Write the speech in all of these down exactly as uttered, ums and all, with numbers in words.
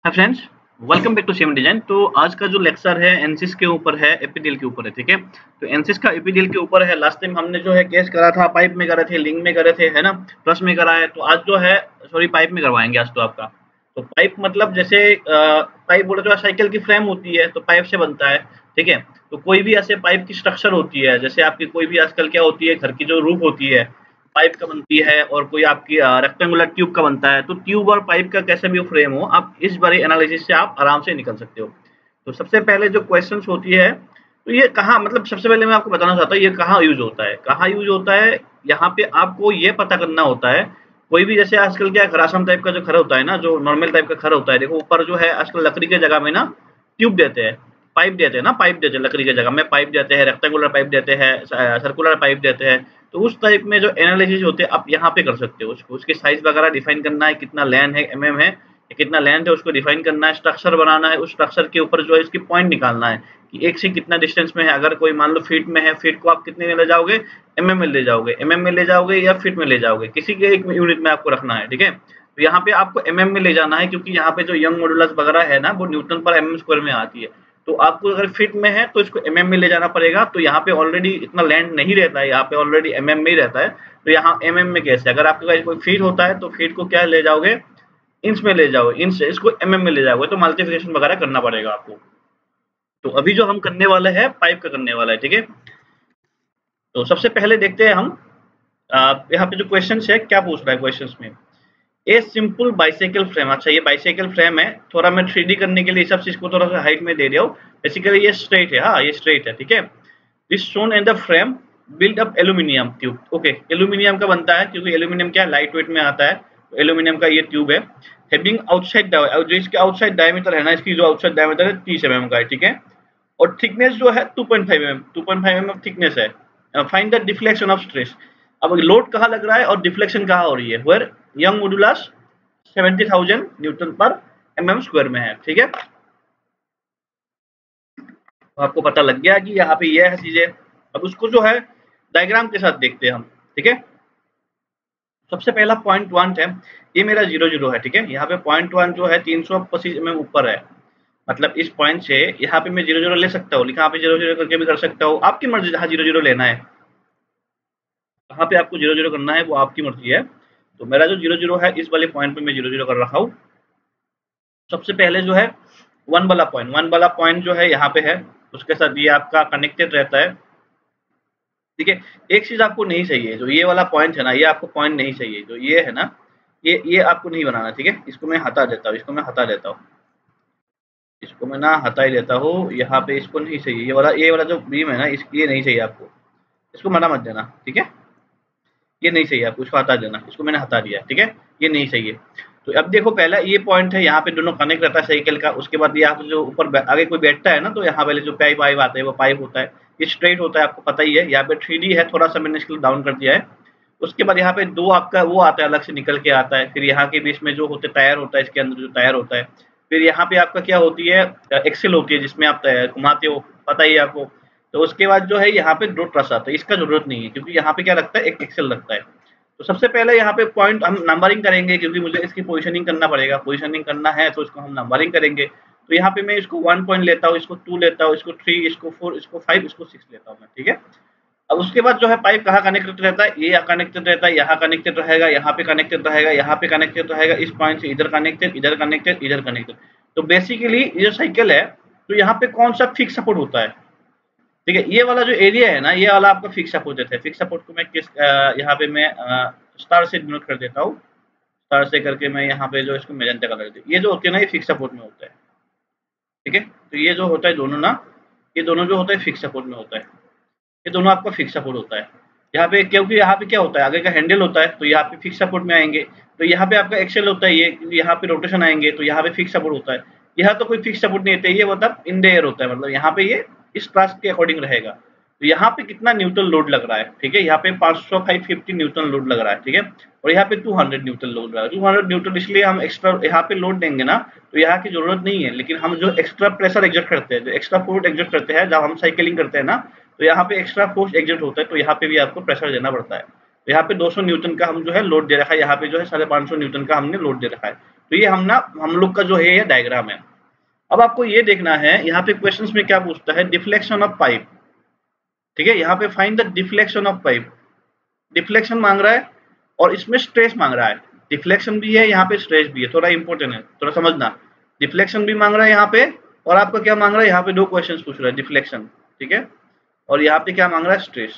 Hi friends, welcome back to same design. तो आज का जो लेक्चर है एनसिस के ऊपर है, एपीडीएल के ऊपर है। ठीक है, तो एनसिस का एपीडीएल के ऊपर है। लास्ट टाइम हमने जो है केस करा था, पाइप में करे थे, लिंक में करे थे, है ना, ट्रस में करा है। तो आज जो है सॉरी पाइप में करवाएंगे आज तो आपका। तो पाइप मतलब जैसे पाइप बोले तो साइकिल की फ्रेम होती है तो पाइप से बनता है। ठीक है, तो कोई भी ऐसे पाइप की स्ट्रक्चर होती है, जैसे आपकी कोई भी आजकल क्या होती है, घर की जो रूफ होती है पाइप का बनती है, और कोई आपकी रेक्टेंगुलर ट्यूब का बनता है। तो ट्यूब और पाइप का कैसे भी फ्रेम हो, आप इस बारे एनालिसिस से आप आराम से निकल सकते हो। तो सबसे पहले जो क्वेश्चंस होती है, तो ये कहाँ, मतलब सबसे पहले मैं आपको बताना चाहता हूँ ये कहाँ यूज होता है। कहाँ यूज होता है, यहाँ पे आपको ये पता करना होता है। कोई भी जैसे आजकल क्या खरासम टाइप का जो घर होता है ना, जो नॉर्मल टाइप का घर होता है, देखो ऊपर जो है आजकल लकड़ी के जगह में ना ट्यूब देते हैं, पाइप देते हैं ना, पाइप देते हैं लकड़ी की जगह में, पाइप देते हैं, रेक्टेंगुलर पाइप देते हैं, सर्कुलर पाइप देते हैं। तो उस टाइप में जो एनालिसिस होते हैं आप यहाँ पे कर सकते हो। उसको उसकी साइज वगैरह डिफाइन करना है, कितना लैंड है, एमएम है, कितना लैंड है, उसको डिफाइन करना है। स्ट्रक्चर बनाना है, उस स्ट्रक्चर के ऊपर जो है इसकी पॉइंट निकालना है कि एक से कितना डिस्टेंस में है। अगर कोई मान लो फीट में है, फीट को आप कितने में ले जाओगे, एमएम में ले जाओगे, एमएम में ले जाओगे या फीट में ले जाओगे, किसी के एक यूनिट में आपको रखना है। ठीक है, तो यहाँ पे आपको एमएम में ले जाना है, क्योंकि यहाँ पे जो यंग मॉडुलस वगैरह है ना, वो न्यूटन पर एमएम स्क्वायर में आती है। तो आपको अगर फीट में है तो इसको एमएम में ले जाना पड़ेगा। तो यहाँ पे ऑलरेडी इतना लैंड नहीं रहता है, यहाँ पे ऑलरेडी एमएम में ही रहता है। तो यहाँ एमएम में कैसे, अगर आपके पास कोई फीट होता है तो फीट को क्या ले जाओगे, इंच में ले जाओगे, इंच से इसको एमएम में ले जाओगे, तो मल्टीप्लिकेशन वगैरह करना पड़ेगा आपको। तो अभी जो हम करने वाले हैं पाइप का करने वाला है। ठीक है, तो सबसे पहले देखते हैं हम यहाँ पे जो क्वेश्चन है क्या पूछ रहा है क्वेश्चन में। ए सिंपल बाइसाइकिल फ्रेम, अच्छा ये बाइसाइकिल फ्रेम है, थोड़ा मैं थ्री डी करने के लिए सब चीज को थोड़ा सा हाइट में दे दिया हूँ। बेसिकली ये स्ट्रेट है, हाँ ये स्ट्रेट है। ठीक है, this shown in the frame build up aluminium tube. Okay, aluminium का बनता है, क्योंकि एल्यूमिनियम क्या लाइट वेट में आता है, तो एल्यूमिनियम का ये ट्यूब है। हैविंग आउटसाइड, जो इसके आउटसाइड डायमीटर है ना, इसकी जो आउटसाइड डायमीटर है तीस एम एम का है। ठीक है, और थिकनेस जो है two point five M M, two point five M M thickness है। Find the deflection of stress. अब लोड कहाँ लग रहा है और डिफ्लेक्शन कहाँ हो रही है, where Young modulus seventy thousand newton पर एमएम स्क्वायर में है। ठीक है, तो आपको पता लग गया कि यहाँ पे यह है चीजें। अब उसको जो है डायग्राम के साथ देखते हैं हम। ठीक है, सबसे पहला पॉइंट वन है, ये मेरा जीरो जीरो है। ठीक है, यहाँ पे पॉइंट वन जो है तीन सौ पच्चीस एम एम ऊपर है, मतलब इस पॉइंट से यहाँ पे मैं जीरो जीरो ले सकता हूँ, यहाँ पे जीरो जीरो करके भी कर सकता हूँ, आपकी मर्जी जहाँ जीरो जीरो लेना है, कहाँ पे आपको जीरो जीरो करना है वो आपकी मर्जी है। तो मेरा जो जीरो जीरो है इस वाले पॉइंट पे मैं जीरो जीरो कर रखा हूँ। सबसे पहले जो है वन वाला पॉइंट, वन वाला पॉइंट जो है यहाँ पे है, उसके साथ ये आपका कनेक्टेड रहता है। ठीक है, एक चीज आपको नहीं चाहिए, जो ये वाला पॉइंट है ना, ये आपको पॉइंट नहीं चाहिए, जो ये है ना, ये ये आपको नहीं बनाना। ठीक है, इसको मैं हटा देता हूँ, इसको मैं हटा देता हूँ, इसको मैं ना हटा ही देता हूँ। यहाँ पे इसको नहीं चाहिए, ये वाला ये वाला जो बीम है ना, इस ये नहीं चाहिए आपको, इसको मना मत देना। ठीक है, ये नहीं चाहिए आपको, इसको हटा देना, इसको मैंने हटा दिया। ठीक है, ये नहीं चाहिए। तो अब देखो पहला ये पॉइंट है, यहाँ पे दोनों कनेक्ट रहता है साइकिल का। उसके बाद यहाँ पे जो ऊपर आगे कोई बैठता है ना, तो यहाँ पहले जो पाइप वाइप आता है वो पाइप होता है, ये स्ट्रेट होता है, आपको पता ही है। यहाँ पे थ्री डी है, थोड़ा सा मैंने इसको डाउन कर दिया है। उसके बाद यहाँ पे दो आपका वो आता है, अलग से निकल के आता है। फिर यहाँ के बीच में जो होते टायर होता है, इसके अंदर जो टायर होता है। फिर यहाँ पे आपका क्या होती है, एक्सेल होती है, जिसमें आप घुमाते हो, पता ही है आपको। तो उसके बाद जो है यहाँ पे दो ट्रस आता है, इसका जरूरत नहीं है, क्योंकि यहाँ पे क्या लगता है, एक एक्सेल लगता है। तो सबसे पहले यहाँ पे पॉइंट हम नंबरिंग करेंगे, क्योंकि मुझे इसकी पोजीशनिंग करना पड़ेगा, पोजीशनिंग करना है तो इसको हम नंबरिंग करेंगे। तो यहाँ पे मैं इसको वन पॉइंट लेता हूँ, इसको टू लेता हूँ, इसको थ्री, इसको फोर, इसको फाइव, इसको सिक्स लेता हूँ मैं। ठीक है, अब उसके बाद जो है पाइप कहाँ कनेक्टेड रहता है, ये कनेक्टेड रहता है, यहाँ कनेक्टेड रहेगा, यहाँ पे कनेक्टेड रहेगा, यहाँ पे कनेक्टेड रहेगा, इस पॉइंट से इधर कनेक्टेड, इधर कनेक्टेड, इधर कनेक्टेड। तो बेसिकली ये साइकिल है, तो यहाँ पे कौन सा फिक्स सपोर्ट होता है। ठीक है, ये वाला जो एरिया है ना, ये वाला आपका फिक्स सपोर्ट देता है। फिक्स सपोर्ट को मैं किस यहाँ पे मैं स्टार से डिनोट कर देता हूँ, स्टार से करके मैं यहाँ पे जो इसको मेजेंटा कलर दे, ये जो होते हैं ना, ये फिक्स सपोर्ट में होता है। ठीक है, तो ये जो होता है दोनों ना, ये दोनों जो होता है फिक्स सपोर्ट में होता है, ये दोनों आपका फिक्स सपोर्ट होता है। यहाँ पे क्योंकि यहाँ पे क्या होता है, आगे का हैंडल होता है, तो यहाँ पे फिक्स सपोर्ट में आएंगे। तो यहाँ पे आपका एक्सेल होता है, ये यहाँ पे रोटेशन आएंगे, तो यहाँ पे फिक्स सपोर्ट होता है। यहाँ तो कोई फिक्स सपोर्ट नहीं होता है, ये मतलब इन द एयर होता है, मतलब यहाँ पे ये इस ट्रस्ट के अकॉर्डिंग रहेगा। तो यहाँ पे कितना न्यूटन लोड लग रहा है, ठीक है, यहाँ पे पाँच सौ फाइव फिफ्टी न्यूटन लोड लग रहा है। ठीक है, और यहाँ पे टू हंड्रेड न्यूटन लोड लग रहा है। टू हंड्रेड न्यूटन इसलिए हम एक्स्ट्रा यहाँ पे लोड देंगे ना, तो यहाँ की जरूरत नहीं है, लेकिन हम जो एक्स्ट्रा प्रेशर एग्जर्ट करते हैं, जो एक्स्ट्रा फोर्स एग्जर्ट करते हैं जब हम साइकिलिंग करते हैं ना, तो यहाँ पे एक्स्ट्रा फोर्स एग्जर्ट होता है, तो यहाँ पे भी आपको प्रेशर देना पड़ता है। तो यहाँ पे दो सौ न्यूटन का हम जो है लोड दे रखा है, यहाँ पे जो है साढ़े पाँच सौ न्यूटन का हमने लोड दे रखा है। तो ये हम ना हम लोग का जो है ये डायग्राम है। अब आपको ये देखना है यहाँ पे क्वेश्चंस में क्या पूछता है, डिफ्लेक्शन ऑफ पाइप, ठीक है। यहाँ पे find the deflection of pipe, deflection मांग रहा है और इसमें स्ट्रेस मांग रहा है। डिफ्लेक्शन भी है यहाँ पे, स्ट्रेस भी है, थोड़ा इंपॉर्टेंट है, थोड़ा समझना। डिफ्लेक्शन भी मांग रहा है यहाँ पे, और आपका क्या मांग रहा है, यहाँ पे दो क्वेश्चन पूछ रहा है, डिफ्लेक्शन, ठीक है, और यहाँ पे क्या मांग रहा है, स्ट्रेस,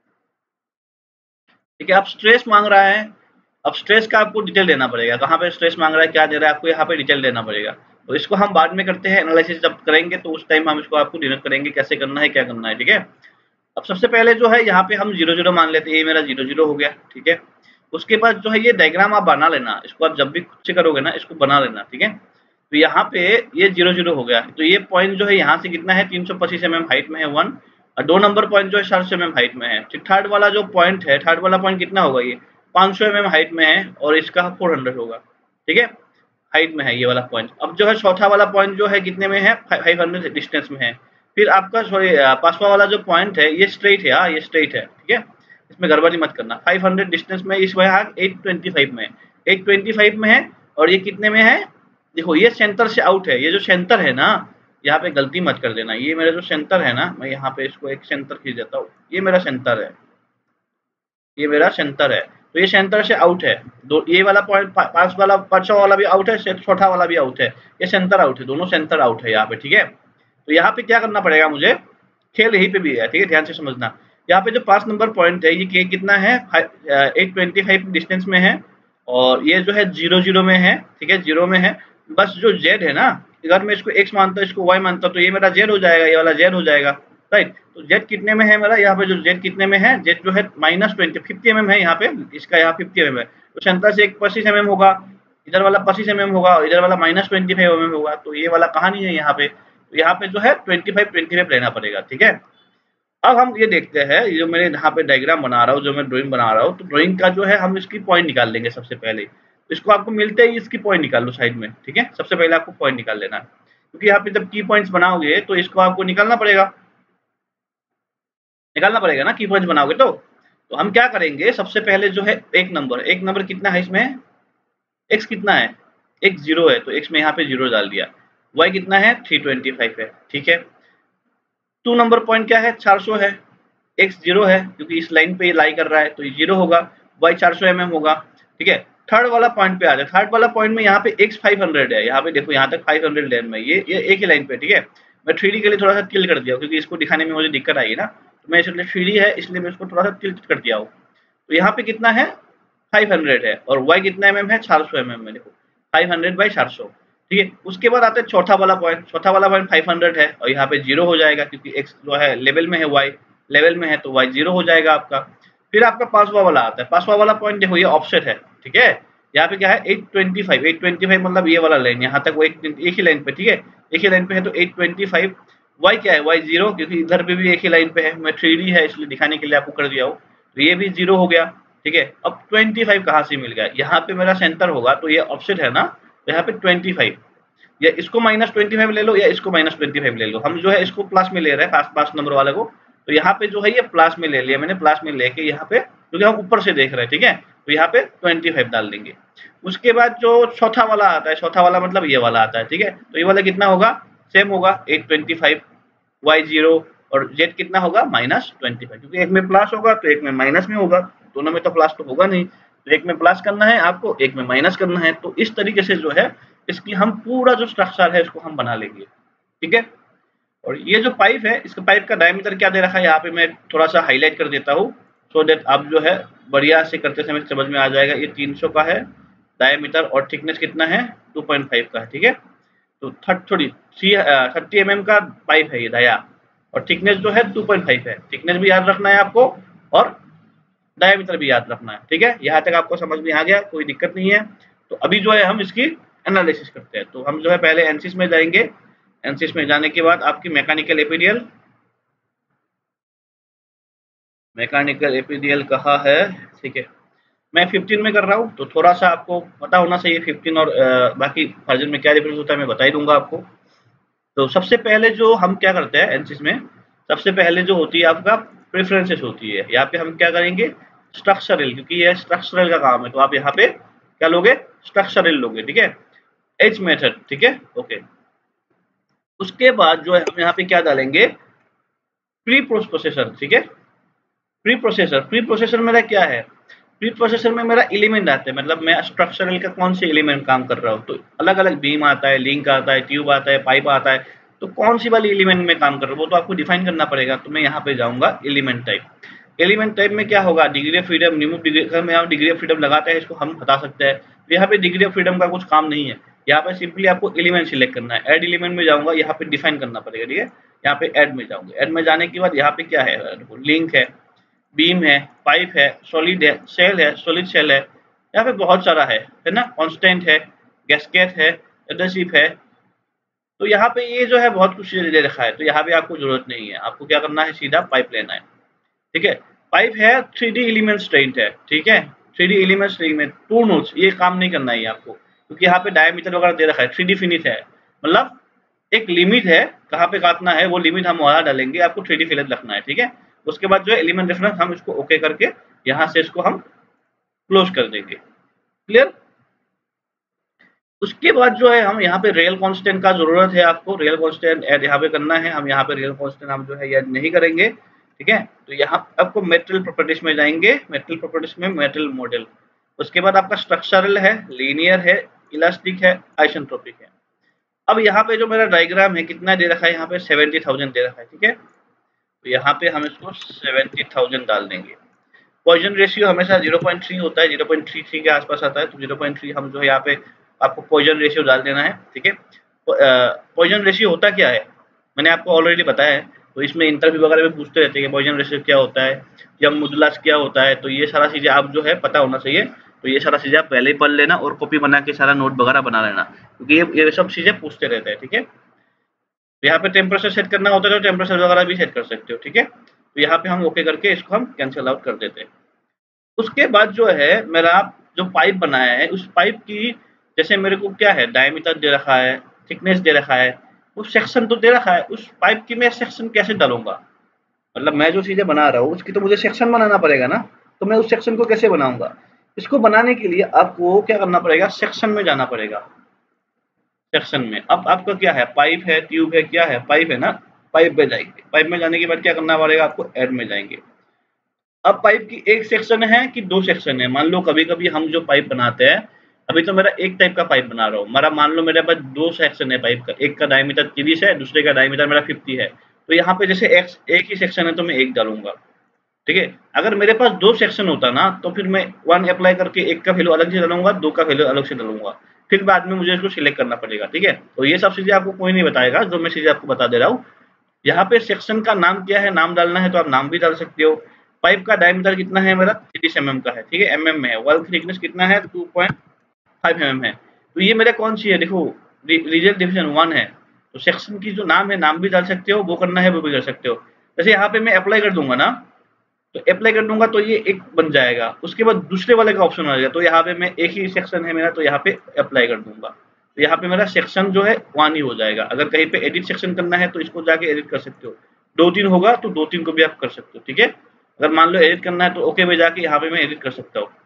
ठीक है। अब स्ट्रेस मांग रहा है, अब स्ट्रेस का आपको डिटेल देना पड़ेगा, कहाँ पे स्ट्रेस मांग रहा है, क्या दे रहा है, आपको यहाँ पे डिटेल देना पड़ेगा। तो इसको हम बाद में करते हैं, एनालिसिस जब करेंगे तो उस टाइम हम इसको आपको डिनोट करेंगे कैसे करना है, क्या करना है, ठीक है। अब सबसे पहले जो है यहाँ पे हम जीरो जीरो मान लेते हैं, ये मेरा जीरो जीरो हो गया, ठीक है। उसके बाद जो है ये डायग्राम आप बना लेना, इसको आप जब भी खुद से करोगे ना इसको बना लेना, ठीक है। तो यहाँ पे ये जीरो जीरो हो गया, तो ये पॉइंट जो है यहाँ से कितना है, तीन सौ पच्चीस एम एम हाइट में है वन, और दो नंबर पॉइंट जो है चार सौ एम एम हाइट में है। थर्ड वाला जो पॉइंट है, थर्ड वाला पॉइंट कितना होगा, ये पाँच सौ एम एम हाइट में है और इसका चार सौ होगा, ठीक है, हाइट में है ये वाला पॉइंट। अब जो है चौथा वाला पॉइंट जो है कितने में है, फाइव हंड्रेड डिस्टेंस में है। फिर आपका सॉरी पांचवा वाला जो पॉइंट है ये स्ट्रेट है, हाँ ये स्ट्रेट है, ठीक है, इसमें गड़बड़ी मत करना। फाइव हंड्रेड डिस्टेंस में, इस वहाँ एट ट्वेंटी फाइव में, एट ट्वेंटी फाइव में है, और ये कितने में है, देखो ये सेंटर से आउट है, ये जो सेंटर है ना, यहाँ पे गलती मत कर देना, ये मेरा जो सेंटर है ना, मैं यहाँ पे इसको एक सेंटर खींच देता हूँ, ये मेरा सेंटर है, ये मेरा सेंटर है, तो ये सेंटर से आउट है, दो ये वाला पॉइंट पांच वाला पांचवा वाला भी आउट है, चौथा वाला भी आउट है, ये सेंटर आउट है, दोनों सेंटर आउट है यहाँ पे, ठीक है। तो यहाँ पे क्या करना पड़ेगा मुझे, खेल यहीं पे भी है, ठीक है, ध्यान से समझना। यहाँ पे जो पांच नंबर पॉइंट है ये के कितना है, एट ट्वेंटी फाइव डिस्टेंस में है, और ये जो है जीरो जीरो में है, ठीक है, जीरो में है। बस जो जेड है ना, अगर मैं इसको एक्स मानता हूँ, इसको वाई मानता हूँ, तो ये मेरा जेड हो जाएगा, ये वाला जेड हो जाएगा, राइट। तो जेड कितने में है मेरा, यहाँ पे जो जेड कितने में है, जेड जो है minus twenty fifty M M है यहाँ पे, इसका यहाँ फिफ्टी एम एम है, तो सेंटर से एक पच्चीस एम एम होगा, इधर वाला पच्चीस एम एम होगा, और इधर वाला minus twenty five M M होगा, तो ये वाला कहानी है यहाँ पे, तो यहाँ पे जो है ट्वेंटी फाइव ट्वेंटी फाइव लेना पड़ेगा, ठीक है। अब हम ये देखते हैं, ये जो मैंने यहाँ पे डायग्राम बना रहा हूँ, जो मैं ड्राइंग बना रहा हूँ, तो ड्राइंग का जो है हम इसकी पॉइंट निकाल लेंगे सबसे पहले। तो इसको आपको मिलते ही इसकी पॉइंट निकाल लो साइड में, ठीक है, सबसे पहले आपको पॉइंट निकाल लेना है, क्योंकि यहाँ पे जब की पॉइंट्स बनाओगे तो इसको आपको निकालना पड़ेगा, निकालना पड़ेगा ना, की पॉइंट्स बनाओगे तो तो हम क्या करेंगे, सबसे पहले जो है एक नंबर, एक नंबर कितना है इसमें, एक्स कितना है, एक्स जीरो है, तो एक्स में यहाँ पे जीरो डाल दिया, वाई कितना है, थ्री ट्वेंटी फाइव है, ठीक है। टू नंबर पॉइंट क्या है, चार सौ है, एक्स जीरो है क्योंकि इस लाइन पे ये लाई कर रहा है, तो ये जीरो होगा, वाई चार सौ एम एम होगा, ठीक है। थर्ड वाला पॉइंट पे आ जाए, थर्ड वाला पॉइंट में यहाँ पे एक्स फाइव हंड्रेड है, यहाँ पे देखो यहाँ तक फाइव हंड्रेड लाइन में, ये ये एक ही लाइन पे, ठीक है। मैं थ्री डी के लिए थोड़ा सा टिल्ट कर दिया क्योंकि इसको दिखाने में मुझे दिक्कत आई ना, तो मैं इसलिए थ्री डी है इसलिए मैं इसको थोड़ा सा टिल्ट कर दिया हूँ। तो यहाँ पे कितना है, फाइव हंड्रेड है, और वाई कितना एम एम है, चार सौ एम एम में, देखो फाइव हंड्रेड बाई चार सौ, ठीक है। उसके बाद आता है चौथा वाला पॉइंट, चौथा वाला पॉइंट फाइव हंड्रेड है, और यहाँ पे जीरो हो जाएगा क्योंकि एक्स जो है लेवल में है, वाई लेवल में है, तो वाई जीरो हो जाएगा आपका। फिर आपका पांचवा वाला आता है, पांचवा वाला पॉइंट देखो ये ऑफसेट है, ठीक है। यहाँ पे क्या है, at twenty five, at twenty five मतलब ये वाला लाइन, यहाँ तक वो एक, एक ही लाइन पे, ठीक है, एक ही लाइन पे है, तो एट ट्वेंटी फाइव, वाई क्या है, वाई जीरो, क्योंकि इधर पे भी एक ही लाइन पे है, मैं थ्री डी है इसलिए दिखाने के लिए आपको कर दिया हूँ, तो ये भी जीरो हो गया, ठीक है। अब ट्वेंटी फाइव कहाँ से मिल गया, यहाँ पे मेरा सेंटर होगा, तो ये ऑफसेट है ना, तो यहाँ पे ट्वेंटी फाइव, या इसको माइनस ट्वेंटी फाइव ले लो या इसको माइनस ट्वेंटी फाइव ले लो, हम जो है इसको प्लस में ले रहे हैं पास पास नंबर वाले को, तो यहाँ पे जो है ये प्लस में ले लिया मैंने, प्लस में लेके यहाँ पे क्योंकि हम ऊपर से देख रहे हैं, ठीक है, तो यहाँ पे ट्वेंटी फाइव डाल देंगे। उसके बाद जो चौथा वाला आता है, चौथा वाला मतलब ये वाला आता है, ठीक है, तो ये वाला कितना होगा, सेम होगा at twenty five, Y zero, और जेड कितना होगा, माइनस ट्वेंटी फाइव, क्योंकि एक में प्लस होगा तो एक में माइनस में होगा, दोनों में तो प्लस तो होगा नहीं, तो एक में प्लस करना है आपको, एक में माइनस करना है, तो इस तरीके से जो है इसकी हम पूरा जो स्ट्रक्चर है इसको हम बना लेंगे, ठीक है। और ये जो पाइप है, इसका पाइप का डायमीटर क्या दे रखा है, यहाँ पे मैं थोड़ा सा हाईलाइट कर देता हूँ, सो देट आप जो है बढ़िया से करते समय समझ में आ जाएगा। ये तीन सौ का है डायमीटर, और थिकनेस कितना है, टू पॉइंट फाइव का है, ठीक है। तो थर्ट थोड़ी थर्टी एम एम का पाइप है ये दया, और थिकनेस जो है टू पॉइंट फाइव है, थिकनेस भी याद रखना है आपको और डायमीटर भी याद रखना है, ठीक है। यहाँ तक आपको समझ में आ गया, कोई दिक्कत नहीं है। तो अभी जो है हम इसकी एनालिसिस करते हैं, तो हम जो है पहले एनसिस में जाएंगे, एनसिस में जाने के बाद आपकी मैकेनिकल एपीडीएल, मैकेनिकल एपीडीएल कहाँ है, ठीक है, मैं फिफ्टीन में कर रहा हूँ, तो थोड़ा सा आपको पता होना चाहिए फिफ्टीन और आ, बाकी वर्जन में क्या डिफरेंस होता है मैं बता ही दूंगा आपको। तो सबसे पहले जो हम क्या करते हैं एनसिस में, सबसे पहले जो होती है आपका प्रेफरेंसेस होती है, यहाँ पे हम क्या करेंगे, स्ट्रक्चरल, क्योंकि ये स्ट्रक्चरल का काम है, तो आप यहाँ पे क्या लोगे, स्ट्रक्चरल लोगे, ठीक है। एज मेथड, ठीक है, ओके। उसके बाद जो है हम यहाँ पे क्या डालेंगे, प्री प्रोसेसर, ठीक है, प्री प्रोसेसर। प्री प्रोसेसर मेरा क्या है, प्री प्रोसेसर में मेरा एलिमेंट आते हैं, मतलब मैं स्ट्रक्चरल का कौन से एलिमेंट काम कर रहा हूँ, तो अलग अलग बीम आता है, लिंक आता है, ट्यूब आता है, पाइप आता है, तो कौन सी वाली एलिमेंट में काम कर रहा हूँ वो तो आपको डिफाइन करना पड़ेगा। तो मैं यहाँ पे जाऊंगा एलिमेंट टाइप। एलिमेंट टाइप में क्या होगा, degree of freedom, remove degree, अगर मैं यहाँ डिग्री ऑफ फ्रीडम लगाते हैं इसको हम बता सकते हैं। तो यहाँ पे डिग्री ऑफ फ्रीडम का कुछ काम नहीं है, यहाँ पे सिंपली आपको एलिमेंट सिलेक्ट करना है। ऐड एलिमेंट में जाऊंगा, यहाँ पे डिफाइन करना पड़ेगा, ठीक है। यहाँ पे ऐड में जाऊंगा, ऐड में जाने के बाद यहाँ पे क्या है, लिंक है, बीम है, पाइप है, सॉलिड है, सेल है, सॉलिड सेल है, यहाँ पे बहुत सारा है है ना, कांस्टेंट है, गैस्केट है, एडहेसिव है। तो यहाँ पे ये जो है बहुत कुछ दे रखा है, तो यहाँ पे आपको जरूरत नहीं है, आपको क्या करना है, सीधा पाइप लेना है, ठीक है। पाइप है, थ्री डी एलिमेंट स्ट्रेंथ है, ठीक है, three D element strength, two notes, ये काम नहीं करना है आपको, क्योंकि यहाँ पे डायमीटर वगैरह दे रखा है, थ्री डी फिनिश है, मतलब एक लिमिट है कहाँ पे काटना है, वो लिमिट हम वहां डालेंगे, आपको थ्री डी फिनिश रखना है, ठीक है। उसके बाद जो है एलिमेंट रेफरेंस हम इसको ओके करके यहाँ से इसको हम क्लोज कर देंगे, क्लियर। उसके बाद जो है हम यहाँ पे रियल कांस्टेंट का जरूरत है, आपको रियल कांस्टेंट ऐड यहाँ पे करना है, हम यहाँ पे रियल कांस्टेंट हम जो है ऐड नहीं करेंगे, ठीक है। तो यहाँ आपको मेटेरियल प्रॉपर्टीज में जाएंगे, मेटेरियल प्रॉपर्टीज में मेटेरियल मॉडल, उसके बाद आपका स्ट्रक्चरल है, लीनियर है, इलास्टिक है, आइसेंट्रोपिक है। अब यहाँ पे जो मेरा डायग्राम है कितना दे रखा है, यहाँ पे सेवेंटी थाउजेंड दे रखा है, ठीक है। तो यहाँ पे हम इसको सेवेंटी थाउजेंड डाल देंगे। पॉइजन रेशियो हमेशा ज़ीरो पॉइंट थ्री होता है, ज़ीरो पॉइंट थ्री थ्री के आसपास आता है, तो ज़ीरो पॉइंट थ्री हम जो है यहाँ पे आपको पॉइजन रेशियो डाल देना है, ठीक है। पॉइजन रेशियो होता क्या है, मैंने आपको ऑलरेडी बताया है, तो इसमें इंटरव्यू वगैरह में पूछते रहते हैं कि पॉइजन रेशियो क्या होता है या मोडुलस क्या होता है, तो ये सारा चीज़ें आप जो है पता होना चाहिए। तो ये सारा चीज़ें आप पहले ही पढ़ लेना और कॉपी बना के सारा नोट वगैरह बना लेना, क्योंकि ये ये सब चीज़ें पूछते रहते हैं, ठीक है। तो यहाँ पे टेम्परेचर सेट करना होता है तो टेम्परेचर वगैरह भी सेट कर सकते हो, ठीक है। तो यहाँ पे हम ओके करके इसको हम कैंसिल आउट कर देते हैं। उसके बाद जो है मेरा जो पाइप बनाया है, उस पाइप की जैसे मेरे को क्या है, डायमीटर दे रखा है, थिकनेस दे रखा है, वो सेक्शन तो दे रखा है, उस पाइप की मैं सेक्शन कैसे डालूंगा, मतलब मैं जो चीजें बना रहा हूँ उसकी तो मुझे सेक्शन बनाना पड़ेगा ना, तो मैं उस सेक्शन को कैसे बनाऊंगा। इसको बनाने के लिए आपको क्या करना पड़ेगा, सेक्शन में जाना पड़ेगा। सेक्शन में अब आपका क्या है, पाइप है, ट्यूब है, क्या है, पाइप है ना, पाइप में जाएंगे, पाइप में जाने के बाद क्या करना पड़ेगा आपको, ऐड में जाएंगे। अब पाइप की एक सेक्शन है कि दो सेक्शन है, मान लो कभी कभी हम जो पाइप बनाते हैं, अभी तो मेरा एक टाइप का पाइप बना रहा हूँ, मेरा मान लो मेरे पास दो सेक्शन है पाइप का, एक का डायमीटर तीस है, दूसरे का डायमीटर मेरा पचास है, तो यहाँ पे जैसे एक, एक ही सेक्शन है तो मैं एक डालूंगा, ठीक है। अगर मेरे पास दो सेक्शन होता ना तो फिर मैं वन अप्लाई करके एक का वैल्यू अलग से डालूंगा, दो का वैल्यू अलग से डालूंगा, फिर बाद में मुझे इसको सिलेक्ट करना पड़ेगा, ठीक है। तो ये सब चीजें आपको कोई नहीं बताएगा, जो मैं चीजें आपको बता दे रहा हूँ। यहाँ पे सेक्शन का नाम क्या है, नाम डालना है तो आप नाम भी डाल सकते हो। पाइप का डायमीटर कितना है मेरा, तीस एम एम का है, ठीक है, एम एम में है। वॉल थिकनेस कितना है, two point five M M है। तो ये मेरा कौन सी है, देखो रीजन डिवीजन वन है, तो सेक्शन की जो नाम है नाम भी डाल सकते हो, वो करना है वो भी कर सकते हो। जैसे यहाँ पे मैं अप्लाई कर दूंगा ना, तो अप्लाई कर दूंगा तो ये एक बन जाएगा, उसके बाद दूसरे वाले का ऑप्शन आ जाएगा, तो यहाँ पे मैं एक ही सेक्शन है मेरा तो यहाँ पे अप्लाई कर दूंगा, तो यहाँ पे मेरा सेक्शन जो है वन ही हो जाएगा। अगर कहीं पे एडिट सेक्शन करना है तो इसको जाके एडिट कर सकते हो, दो तीन होगा तो दो तीन को भी आप कर सकते हो, ठीक है। अगर मान लो एडिट करना है तो ओके में जाके यहाँ पे मैं एडिट कर सकता हूँ।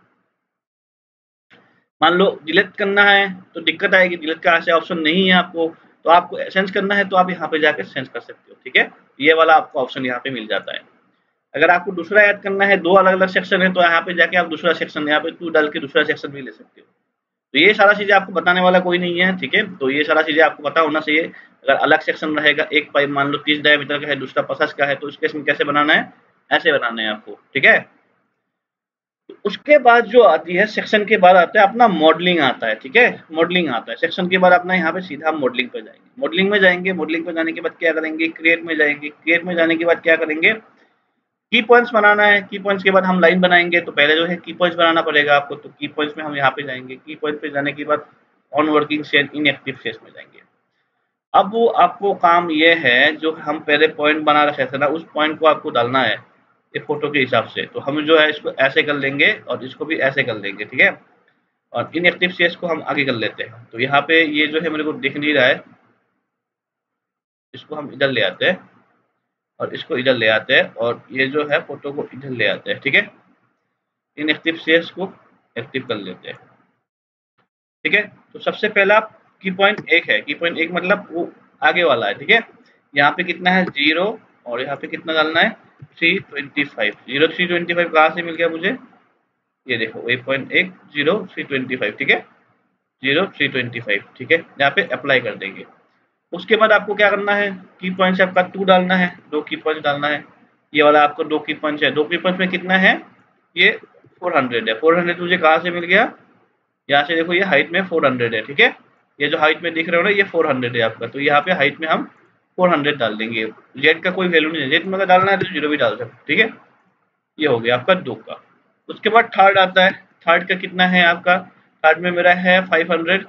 मान लो डिलीट करना है तो दिक्कत आएगी, डिलीट का ऐसे ऑप्शन नहीं है आपको, तो आपको सेंस करना है तो आप यहाँ पे जाके सेंस कर सकते हो, ठीक है। ये वाला आपको ऑप्शन यहाँ पे मिल जाता है। अगर आपको दूसरा ऐड करना है, दो अलग अलग सेक्शन है, तो यहाँ पे जाके आप दूसरा सेक्शन यहाँ पे टू डाल के दूसरा सेक्शन भी ले सकते हो। तो ये सारा चीजें आपको बताने वाला कोई नहीं है, ठीक है। तो ये सारा चीजें आपको पता होना चाहिए। अगर अलग सेक्शन रहेगा, एक पाइप मान लो तीस डायमीटर का है, दूसरा पचास का है, तो इस केस में कैसे बनाना है, ऐसे बनाना है आपको, ठीक है। तो उसके बाद जो आती है, सेक्शन के बाद आता है अपना मॉडलिंग आता है, ठीक है, मॉडलिंग आता है। सेक्शन के बाद अपना यहाँ पे सीधा मॉडलिंग पे जाएंगे, मॉडलिंग में जाएंगे, मॉडलिंग पे जाने के बाद क्या करेंगे, क्रिएट में जाएंगे, क्रिएट में जाने के बाद क्या करेंगे, की पॉइंट्स बनाना है। की पॉइंट्स के बाद हम लाइन बनाएंगे, तो पहले जो है की पॉइंट्स बनाना पड़ेगा आपको, तो की पॉइंट्स में हम यहाँ पे जाएंगे, की पॉइंट पे जाने के बाद on working cell inactive face में जाएंगे। अब वो आपको काम ये है, जो हम पहले पॉइंट बना रखे थे ना, उस पॉइंट को आपको डालना है ये फोटो के हिसाब से। तो हम जो है इसको ऐसे कर लेंगे और इसको भी ऐसे कर लेंगे, ठीक है। और इनएक्टिव फेस को हम आगे कर लेते हैं। तो यहाँ पे ये जो है मेरे को दिख नहीं रहा है, इसको हम इधर ले आते हैं और इसको इधर ले आते हैं, और ये जो है फोटो को इधर ले आते हैं, ठीक है। इनएक्टिव फेस को एक्टिव कर लेते हैं, ठीक है। तो सबसे पहला की पॉइंट एक है, की पॉइंट एक मतलब वो आगे वाला है, ठीक है। यहाँ पे कितना है जीरो और यहाँ पे कितना डालना है three twenty five. Zero three twenty five कहाँ से मिल गया मुझे, ये देखो एक पॉइंट एक जीरो थ्री ट्वेंटी फाइव, ठीक है, जीरो थ्री ट्वेंटी फाइव, ठीक है। यहाँ पे अप्लाई कर देंगे। उसके बाद आपको क्या करना है, की पॉइंट से आपका टू डालना है, दो की पॉइंट डालना है। ये वाला आपको दो की पॉइंट है, दो की पॉइंट में कितना है, ये फोर हंड्रेड है। फोर हंड्रेड मुझे कहाँ से मिल गया, यहाँ से देखो ये हाइट में फोर हंड्रेड है, ठीक है। ये जो हाइट में दिख रहे हो ना ये फोर हंड्रेड है आपका, तो यहाँ पे हाइट में हम फोर हंड्रेड डाल देंगे। जेड का कोई वैल्यू नहीं है, जेड में अगर डालना है तो जीरो भी डाल सकते, ठीक है। ये हो गया आपका दो का। उसके बाद थर्ड आता है, थर्ड का कितना है आपका, थर्ड में मेरा है फाइव हंड्रेड,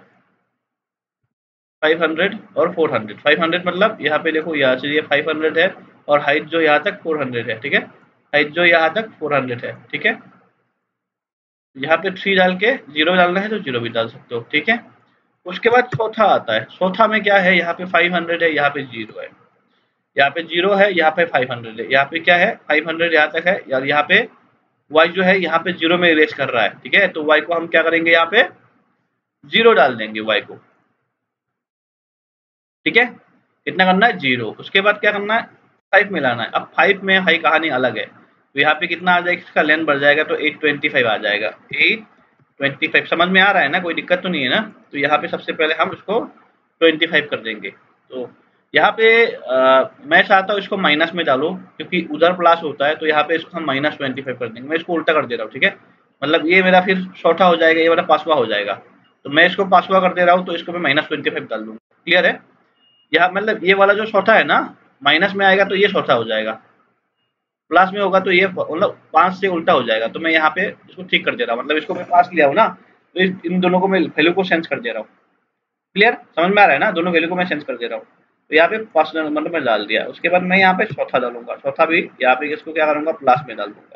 फाइव हंड्रेड और फोर हंड्रेड। फाइव हंड्रेड मतलब यहाँ पे देखो यहाँ से ये फाइव हंड्रेड है और हाइट जो यहाँ तक फोर हंड्रेड है, ठीक है, हाइट जो यहाँ तक फोर हंड्रेड है, ठीक है। यहाँ पे थ्री डाल के जीरो डालना है तो जीरो भी डाल सकते हो, ठीक है। उसके बाद चौथा आता है, चौथा में क्या है, यहाँ पे फाइव हंड्रेड है, यहाँ पे जीरो है, यहाँ पे जीरो है, यहाँ पे फाइव हंड्रेड है, यहाँ पे क्या है फाइव हंड्रेड यहाँ तक है, और यहाँ पे y जो है यहाँ पे जीरो में इरेज कर रहा है, ठीक है। तो y को हम क्या करेंगे, यहाँ पे जीरो डाल देंगे y को, ठीक है। कितना करना है जीरो। उसके बाद क्या करना है फाइव मिलाना है। अब फाइव में हाई कहानी अलग है, तो यहाँ पे कितना आ जाएगा, इसका लेंथ बढ़ जाएगा तो एट ट्वेंटी फाइव आ जाएगा। एट ट्वेंटी फाइव समझ में आ रहा है ना, कोई दिक्कत तो नहीं है ना। तो यहाँ पे सबसे पहले हम इसको ट्वेंटी फाइव कर देंगे। तो यहाँ पे आ, मैं चाहता हूँ इसको माइनस में डालो, क्योंकि उधर प्लस होता है, तो यहाँ पे इसको हम माइनस ट्वेंटी फाइव कर देंगे। मैं इसको उल्टा कर दे रहा हूँ, ठीक है, मतलब ये मेरा फिर चौथा हो जाएगा, ये मेरा पांचवा हो जाएगा। तो मैं इसको पांचवा कर दे रहा हूँ, तो इसको मैं माइनस ट्वेंटी फाइव डाल दूंगा। क्लियर है, यहाँ मतलब ये वाला जो चौथा है ना माइनस में आएगा तो ये चौथा हो जाएगा, प्लस में होगा तो ये मतलब पांच से उल्टा हो जाएगा। तो मैं यहाँ पे इसको ठीक कर दे रहा हूँ, मतलब इसको मैं पास लिया हूँ ना, तो इन दोनों को मैं वैल्यू को चेंज कर दे रहा हूँ। क्लियर, समझ में आ रहा है ना, दोनों वैल्यू को मैं चेंज कर दे रहा हूँ। तो यहाँ पे फर्स्ट नंबर में डाल दिया। उसके बाद मैं यहाँ पे चौथा डालूंगा, चौथा भी यहाँ पे इसको क्या करूंगा प्लस में डाल दूंगा,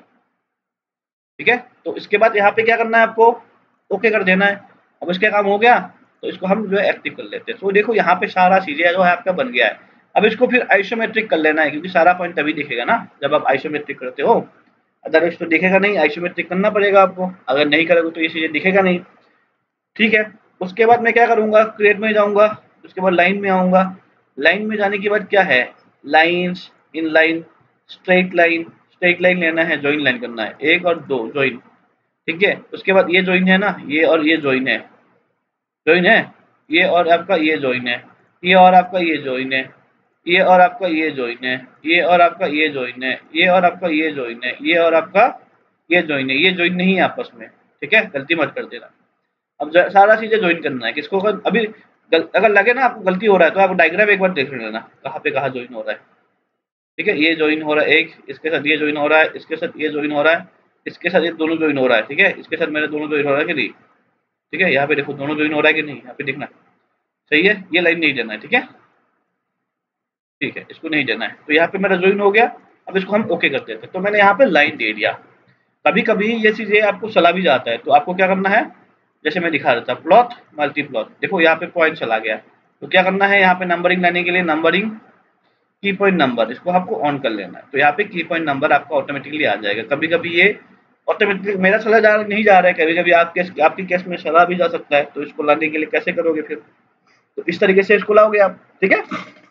ठीक है। तो इसके बाद यहाँ पे क्या करना है आपको, ओके कर देना है। अब इसका काम हो गया, तो इसको हम जो है एक्टिव कर लेते हैं। तो देखो यहाँ पे सारा चीजें जो है आपका बन गया है। अब इसको फिर आइसोमेट्रिक कर लेना है, क्योंकि सारा पॉइंट तभी दिखेगा ना जब आप आइसोमेट्रिक करते हो, अदरवाइज तो दिखेगा नहीं। आइसोमेट्रिक करना पड़ेगा आपको, अगर नहीं करोगे तो ये चीजें दिखेगा नहीं, ठीक है। उसके बाद मैं क्या करूंगा, क्रिएट में जाऊंगा, उसके बाद लाइन में आऊंगा। लाइन में जाने के बाद क्या है, lines, in line, straight line, straight line लेना है, ज्वाइन लाइन करना है, एक और दो ज्वाइन, ठीक है। उसके बाद ये ज्वाइन है ना, ये और ये ज्वाइन है, ज्वाइन है, ये और आपका ये ज्वाइन है, ये और आपका ये ज्वाइन है, ये और आपका ये ज्वाइन है, ये और आपका ये ज्वाइन है, ये और आपका ये ज्वाइन है, ये और आपका ये ज्वाइन है, ये ज्वाइन नहीं है आपस में, ठीक है, गलती मत कर देना। अब सारा चीजें ज्वाइन करना है किसको, अभी गल, अगर लगे ना आपको गलती हो रहा है तो आप डायग्राम एक बार देख लेना कहाँ पे कहाँ ज्वाइन हो रहा है, ठीक है। ये ज्वाइन हो रहा है एक, इसके साथ ये ज्वाइन हो रहा है, इसके साथ ये ज्वाइन हो रहा है, इसके साथ ये दोनों ज्वाइन हो रहा है, ठीक है। इसके साथ मेरे दोनों ज्वाइन हो रहा है कि नहीं, ठीक है। यहाँ पे देखो दोनों ज्वाइन हो रहा है कि नहीं, यहाँ पे देखना, सही है। ये लाइन नहीं देना है, ठीक है, ठीक है, इसको नहीं देना है। तो यहाँ पे मेरा ज्वाइन हो गया। अब इसको हम ओके कर देते हैं। तो मैंने यहाँ पे लाइन दे दिया। कभी कभी ये चीजें आपको चला भी जाता है, तो आपको क्या करना है, जैसे मैं दिखा रहा था प्लॉट मल्टी प्लॉट, देखो यहाँ पे पॉइंट चला गया। तो क्या करना है, यहाँ पे नंबरिंग लाने के लिए नंबरिंग की पॉइंट नंबर, इसको आपको ऑन कर लेना है। तो यहाँ पे की पॉइंट नंबर आपका ऑटोमेटिकली आ जाएगा। कभी कभी ये ऑटोमेटिकली मेरा चला जा नहीं जा रहा है, कभी कभी आपके आपकी केस में चला भी जा सकता है। तो इसको लाने के लिए कैसे करोगे फिर, तो इस तरीके से इसको लाओगे आप, ठीक है।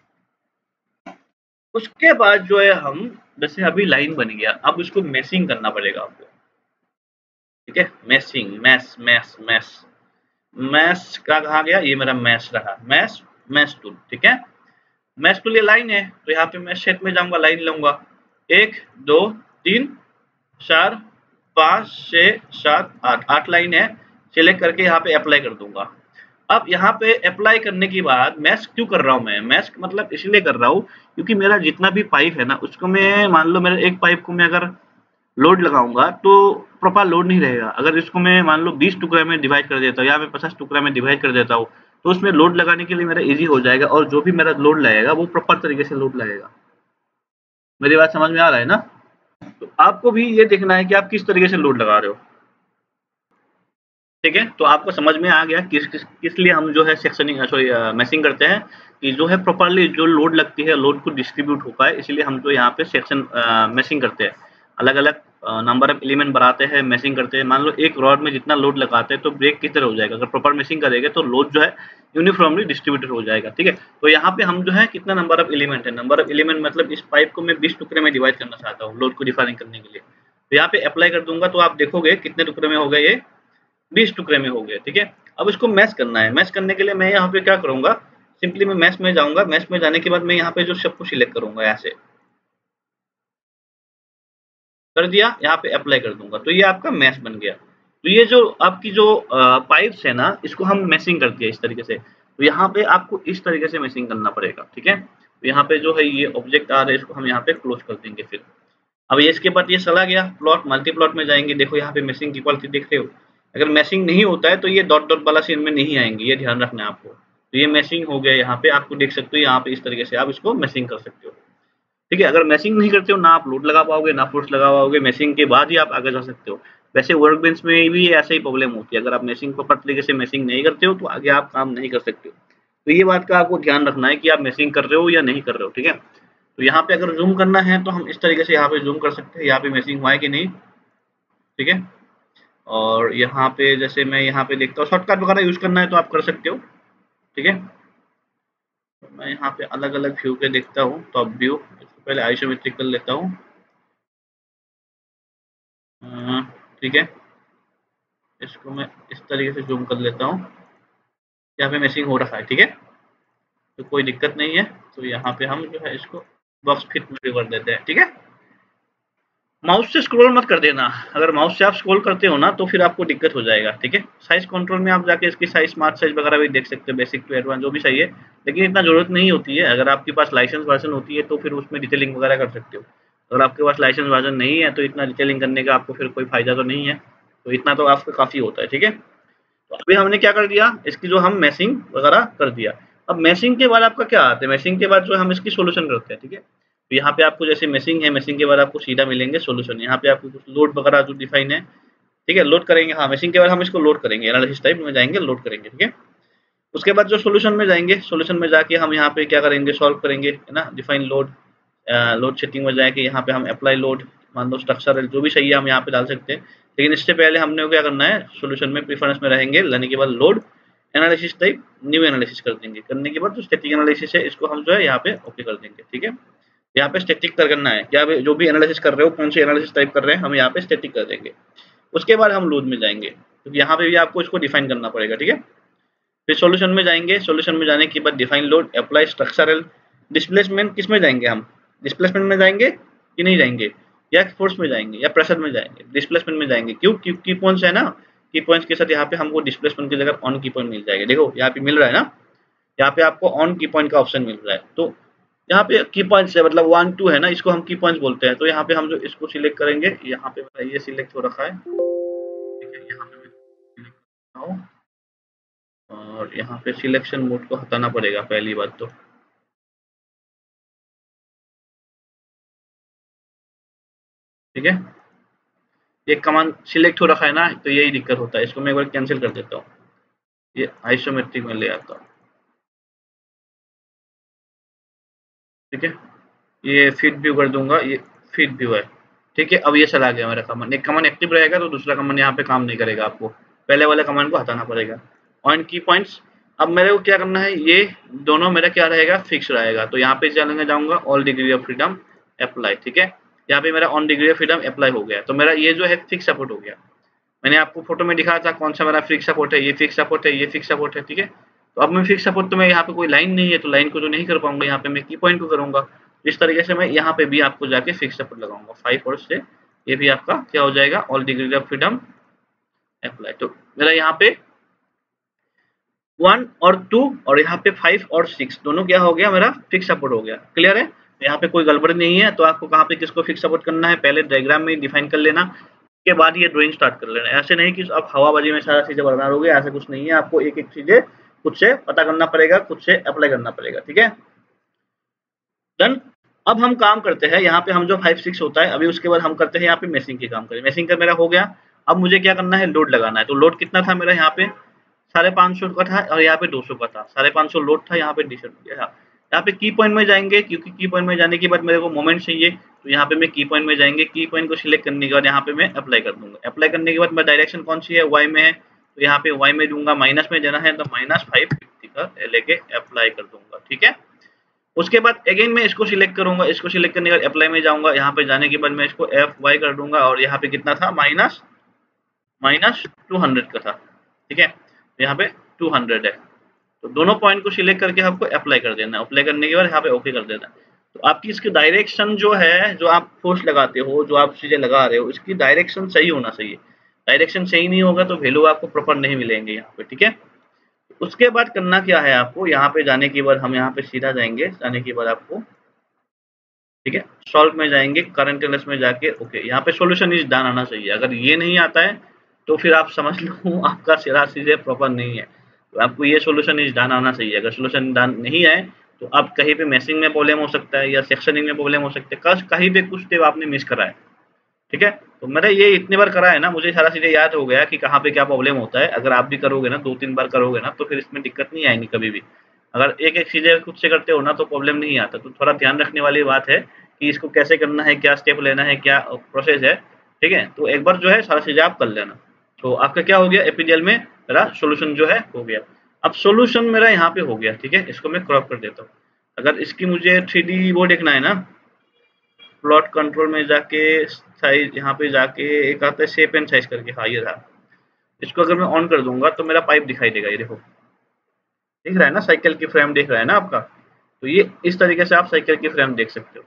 उसके बाद जो है हम, जैसे अभी लाइन बन गया, अब इसको मैसिंग करना पड़ेगा आपको, ठीक है। Meshing, mesh mesh mesh mesh का कहा गया, ये मेरा मैस रहा, मैस मैस टूल, ठीक है। मैस टूल ये लाइन है, तो यहाँ पे मैं सेट में जाऊंगा, लाइन लूंगा, एक दो तीन चार पाँच छः सात आठ, आठ लाइन है। सिलेक्ट करके यहाँ पे अप्लाई कर दूंगा। अब यहाँ पे अप्लाई करने के बाद मैश क्यों कर रहा हूँ मैं, मैश मतलब इसलिए कर रहा हूँ क्योंकि मेरा जितना भी पाइप है ना, उसको मैं मान लो मेरे एक पाइप को मैं अगर लोड लगाऊंगा तो प्रॉपर लोड नहीं रहेगा। अगर इसको मैं मान लो बीस टुकड़े में डिवाइड कर देता हूँ या मैं पचास टुकड़ा में डिवाइड कर देता हूँ, तो उसमें लोड लगाने के लिए मेरा इजी हो जाएगा, और जो भी मेरा लोड लगेगा वो प्रॉपर तरीके से लोड लगेगा। मेरी बात समझ में आ रहा है ना। तो आपको भी ये देखना है कि आप किस तरीके से लोड लगा रहे हो, ठीक है। तो आपको समझ में आ गया किस किस किस लिए हम जो है सेक्शनिंग सॉरी मैसिंग करते हैं, कि जो है प्रॉपर्ली जो लोड लगती है लोड को डिस्ट्रीब्यूट हो पाए, इसलिए हम जो यहाँ पे सेक्शन मैसिंग करते हैं। अलग अलग नंबर ऑफ एलिमेंट बढ़ाते हैं, मैशिंग करते हैं, मान लो एक रॉड में जितना लोड लगाते हैं तो ब्रेक किस तरह हो जाएगा, अगर प्रॉपर मैशिंग करेंगे तो लोड जो है यूनिफॉर्मली डिस्ट्रीब्यूटेड हो जाएगा, ठीक है। तो यहाँ पे हम जो है कितना नंबर ऑफ एलिमेंट है, नंबर ऑफ एलिमेंट मतलब इस पाइप को मैं बीस टुकड़े में डिवाइड करना चाहता हूँ लोड को डिफाइन करने के लिए। तो यहाँ पे अप्लाई कर दूंगा तो आप देखोगे कितने टुकड़े में हो गए, ये बीस टुकड़े में हो गए, ठीक है। अब इसको मैश करना है, मैश करने के लिए मैं यहाँ पे क्या करूंगा, सिंपली मैं मैश में जाऊंगा, मैश में जाने के बाद मैं यहाँ पे जो सबको सिलेक्ट करूंगा, ऐसे कर दिया, यहाँ पे अप्लाई कर दूंगा तो ये आपका मैश बन गया। तो ये जो आपकी जो पाइप्स है ना, इसको हम मैशिंग कर दिया इस तरीके से। तो यहाँ पे आपको इस तरीके से मैशिंग करना पड़ेगा, ठीक है। तो यहाँ पे जो है ये ऑब्जेक्ट आ रहा है, इसको हम यहाँ पे क्लोज कर देंगे। फिर अब ये इसके बाद ये चला गया प्लॉट, मल्टी प्लॉट में जाएंगे, देखो यहाँ पे मैशिंग की क्वालिटी देख रहे हो। अगर मैशिंग नहीं होता है तो ये डॉट डॉट वाला सीन में नहीं आएंगे, ये ध्यान रखना है आपको। तो ये मैशिंग हो गया, यहाँ पे आपको देख सकते हो, यहाँ पे इस तरीके से आप इसको मैशिंग कर सकते हो, ठीक है। अगर मैशिंग नहीं करते हो ना आप लोड लगा पाओगे ना फोर्स लगा पाओगे, मैशिंग के बाद ही आप आगे जा सकते हो। वैसे वर्क बेंच में भी ऐसे ही प्रॉब्लम होती है, अगर आप मैशिंग प्रॉपर तरीके से मैशिंग नहीं करते हो तो आगे आप काम नहीं कर सकते हो। तो ये बात का आपको ध्यान रखना है कि आप मैशिंग कर रहे हो या नहीं कर रहे हो, ठीक है। तो यहाँ पे अगर जूम करना है तो हम इस तरीके से यहाँ पे जूम कर सकते हैं, यहाँ पे मैशिंग हुआ है कि नहीं, ठीक है। और यहाँ पे जैसे मैं यहाँ पे देखता हूँ, शॉर्टकट वगैरह यूज करना है तो आप कर सकते हो, ठीक है। तो मैं यहाँ पे अलग अलग व्यू पे देखता हूँ, टॉप व्यू, इसको पहले आइसोमेट्रिक कर लेता हूँ, ठीक है। इसको मैं इस तरीके से जूम कर लेता हूँ, यहाँ पे मैशिंग हो रखा है, ठीक है। तो कोई दिक्कत नहीं है। तो यहाँ पे हम जो है इसको बॉक्स फिट में कर देते हैं, ठीक है। माउस से स्क्रॉल मत कर देना, अगर माउस से आप स्क्रॉल करते हो ना तो फिर आपको दिक्कत हो जाएगा, ठीक है। साइज कंट्रोल में आप जाके इसकी साइज, स्मार्ट साइज वगैरह भी देख सकते हो, बेसिक टू एडवांस जो भी सही है, लेकिन इतना जरूरत नहीं होती है। अगर आपके पास लाइसेंस वर्जन होती है तो फिर उसमें डिटेलिंग वगैरह कर सकते हो। अगर आपके पास लाइसेंस वर्जन नहीं है तो इतना डिटेलिंग करने का आपको फिर कोई फायदा तो नहीं है, तो इतना तो आपका काफी होता है, ठीक है। तो अभी हमने क्या कर दिया, इसकी जो हम मैशिंग वगैरह कर दिया। अब मैशिंग के बाद आपका क्या आता है, मैशिंग के बाद जो हम इसकी सोल्यूशन करते हैं, ठीक है। तो यहाँ पे आपको जैसे मैशिंग है, मैशिंग के बाद आपको सीधा मिलेंगे सोल्यूशन। यहाँ पे आपको कुछ लोड वगैरह जो डिफाइन है, ठीक है, लोड करेंगे। हाँ, मैशिंग के बाद हम इसको लोड करेंगे, एनालिसिस टाइप में जाएंगे, लोड करेंगे, ठीक है। उसके बाद जो सोल्यूशन में जाएंगे, सोल्यूशन में जाके हम यहाँ पे क्या करेंगे, सॉल्व करेंगे, है ना। डिफाइन लोड, लोड सेटिंग में जाके यहाँ पे हम अप्लाई लोड, मान लो स्ट्रक्चर जो भी सही है हम यहाँ पे डाल सकते हैं। लेकिन इससे पहले हमने क्या करना है, सोल्यूशन में प्रीफरेंस में रहेंगे, लेने के बाद load analysis type new analysis कर देंगे। करने के बाद जो स्टैटिक एनालिसिस है इसको हम जो है यहाँ पे ओके कर देंगे, ठीक है। यहाँ पे स्टैटिक कर करना है, क्या जो भी एनालिसिस कर रहे हो, कौन सी एनालिसिस टाइप कर रहे हैं, हम यहाँ पे स्टैटिक कर देंगे। उसके बाद हम लोड में जाएंगे, क्योंकि यहाँ पे भी आपको इसको डिफाइन करना पड़ेगा, ठीक है। फिर सॉल्यूशन में जाएंगे, सॉल्यूशन में जाने के बाद define load, apply structural, displacement किस में जाएंगे, हम डिस्प्लेसमेंट में जाएंगे कि नहीं जाएंगे, या फोर्स में जाएंगे या प्रेशर में जाएंगे, डिस्प्लेसमेंट में जाएंगे। क्यों, क्यों की पॉइंट्स है ना, की पॉइंट्स के साथ यहाँ पे हमको डिस्प्लेसमेंट की जगह ऑन की पॉइंट मिल जाएगा। देखो यहाँ पे मिल रहा है ना, यहाँ पे आपको ऑन की पॉइंट का ऑप्शन मिल रहा है। तो यहाँ पे की पॉइंट्स है, मतलब वन टू है ना, इसको हम की पॉइंट्स बोलते हैं। तो यहाँ पे हम जो इसको सिलेक्ट करेंगे, यहाँ पे मेरा ये सिलेक्ट हो रखा है, ठीक है। यहाँ पे मैं सिलेक्ट करता हूँ और यहाँ पे सिलेक्शन मोड को हटाना पड़ेगा पहली बात तो, ठीक है। ये कमांड सिलेक्ट हो रखा है ना, तो यही दिक्कत होता है। इसको मैं एक बार कैंसिल कर देता हूँ, ये आइसोमेट्रिक में ले आता हूँ, ठीक है। ये फीड व्यू कर दूंगा, ये फीड व्यू है, ठीक है। अब ये चला गया मेरा कमांड। एक कमांड एक्टिव रहेगा तो दूसरा कमांड यहाँ पे काम नहीं करेगा, आपको पहले वाले कमांड को हटाना पड़ेगा। ऑन की पॉइंट्स, अब मेरे को क्या करना है, ये दोनों मेरा क्या रहेगा, फिक्स रहेगा। तो यहाँ पे चलने जाऊंगा, all degree of freedom apply, ठीक है। यहाँ पे मेरा on degree of freedom apply हो गया, तो मेरा ये जो है फिक्स सपोर्ट हो गया। मैंने आपको फोटो में दिखाया था कौन सा मेरा फिक्स सपोर्ट है, ये फिक्स सपोर्ट है, ये फिक्स सपोर्ट है, ठीक है। तो अब मैं फिक्स सपोर्ट, तो मैं यहाँ पे कोई लाइन नहीं है तो लाइन को तो नहीं कर पाऊंगा, यहाँ पे मैं की पॉइंट को करूंगा। इस तरीके से मैं यहाँ पे भी आपको जाके फिक्स सपोर्ट लगाऊंगा फाइव और से, ये भी आपका क्या हो जाएगा, all degree of freedom apply. तो मेरा यहाँ पे वन और टू और यहाँ पे फाइव और सिक्स दोनों क्या हो गया, मेरा फिक्स सपोर्ट हो गया। क्लियर है, यहाँ पे कोई गड़बड़ नहीं है। तो आपको कहाँ पे किसको फिक्स सपोर्ट करना है, पहले डायग्राम में डिफाइन कर लेना, के बाद ये ड्राइंग स्टार्ट कर लेना। ऐसे नहीं कि आप हवाबाजी में सारा चीजें बना लोगे, ऐसा कुछ नहीं है। आपको एक एक चीजें खुद से पता करना पड़ेगा, खुद से अप्लाई करना पड़ेगा, ठीक है। डन। अब हम काम करते हैं, यहाँ पे हम जो फाइव सिक्स होता है अभी, उसके बाद हम करते हैं यहाँ पे मैशिंग की काम करें। मैशिंग का मेरा हो गया। अब मुझे क्या करना है, लोड लगाना है। तो लोड कितना था मेरा, यहाँ पे साढ़े पाँच सौ का था और यहाँ पे दो सौ का था। साढ़े पाँच सौ लोड था, यहाँ पे डी यहाँ पे की पॉइंट में जाएंगे, क्योंकि की पॉइंट में जाने के बाद मेरे को मोमेंट चाहिए, तो यहाँ पे मैं की पॉइंट में जाएंगे, की पॉइंट को सिलेक्ट करने के बाद यहाँ पे मैं अप्लाई कर दूंगा। अप्लाई करने के बाद मैं डायरेक्शन कौन सी है, वाई में है, तो यहाँ पे वाई में दूंगा, माइनस में जाना है तो माइनस फाइव फिफ्टी का लेके अप्लाई कर दूंगा। ठीक है, उसके बाद अगेन मैं इसको सिलेक्ट करूंगा, इसको सिलेक्ट करने के बाद अप्लाई में जाऊंगा, यहाँ पे जाने के बाद मैं इसको एफ वाई कर दूंगा, और यहाँ पे कितना था, माइनस माइनस टू हंड्रेड का था। ठीक है, तो यहाँ पे टू हंड्रेड है, तो दोनों पॉइंट को सिलेक्ट करके आपको अप्लाई कर देना है। अप्लाई करने के बाद यहाँ पे ओके कर देना है। तो आपकी इसकी डायरेक्शन जो है, जो आप फोर्स लगाते हो, जो आप चीजें लगा रहे हो, इसकी डायरेक्शन सही होना चाहिए। डायरेक्शन सही नहीं होगा तो वैल्यू आपको प्रॉपर नहीं मिलेंगे यहाँ पे। ठीक है, उसके बाद करना क्या है आपको, यहाँ पे जाने के बाद हम यहाँ पे सीधा जाएंगे, जाने के बाद आपको, ठीक है, सॉल्व में जाएंगे, करंट एनालिसिस में जाके ओके, यहाँ पे सॉल्यूशन इज डन आना चाहिए। अगर ये नहीं आता है तो फिर आप समझ लो आपका सारा चीजें प्रॉपर नहीं है, तो आपको ये सॉल्यूशन इज डन आना चाहिए। अगर सॉल्यूशन डन नहीं है तो आप कहीं पे मैचिंग में प्रॉब्लम हो सकता है, या सेक्शनिंग में प्रॉब्लम हो सकता है, कहीं पे कुछ स्टेप आपने मिस करा है। ठीक है, तो मैंने ये इतनी बार करा है ना, मुझे सारा चीजें याद हो गया कि कहाँ पे क्या प्रॉब्लम होता है। अगर आप भी करोगे ना, दो तीन बार करोगे ना, तो फिर इसमें दिक्कत नहीं आएगी कभी भी। अगर एक एक चीजें खुद से करते हो ना तो प्रॉब्लम नहीं आता। तो थोड़ा ध्यान रखने वाली बात है कि इसको कैसे करना है, क्या स्टेप लेना है, क्या प्रोसेस है। ठीक है, तो एक बार जो है सारा चीजें आप कर लेना। तो आपका क्या हो गया, एपीडीएल में मेरा सोल्यूशन जो है हो गया। अब सोल्यूशन मेरा यहाँ पे हो गया। ठीक है, इसको मैं क्रॉप कर देता हूँ। अगर इसकी मुझे थ्री डी वो देखना है ना, प्लॉट कंट्रोल में जाके साइज, यहाँ पे जाके एक आता है शेप एंड साइज करके, हाँ ये रहा। इसको अगर मैं ऑन कर दूंगा तो मेरा पाइप दिखाई देगा, ये देखो दिख रहा है ना, साइकिल की फ्रेम दिख रहा है ना आपका। तो ये इस तरीके से आप साइकिल की फ्रेम देख सकते हो।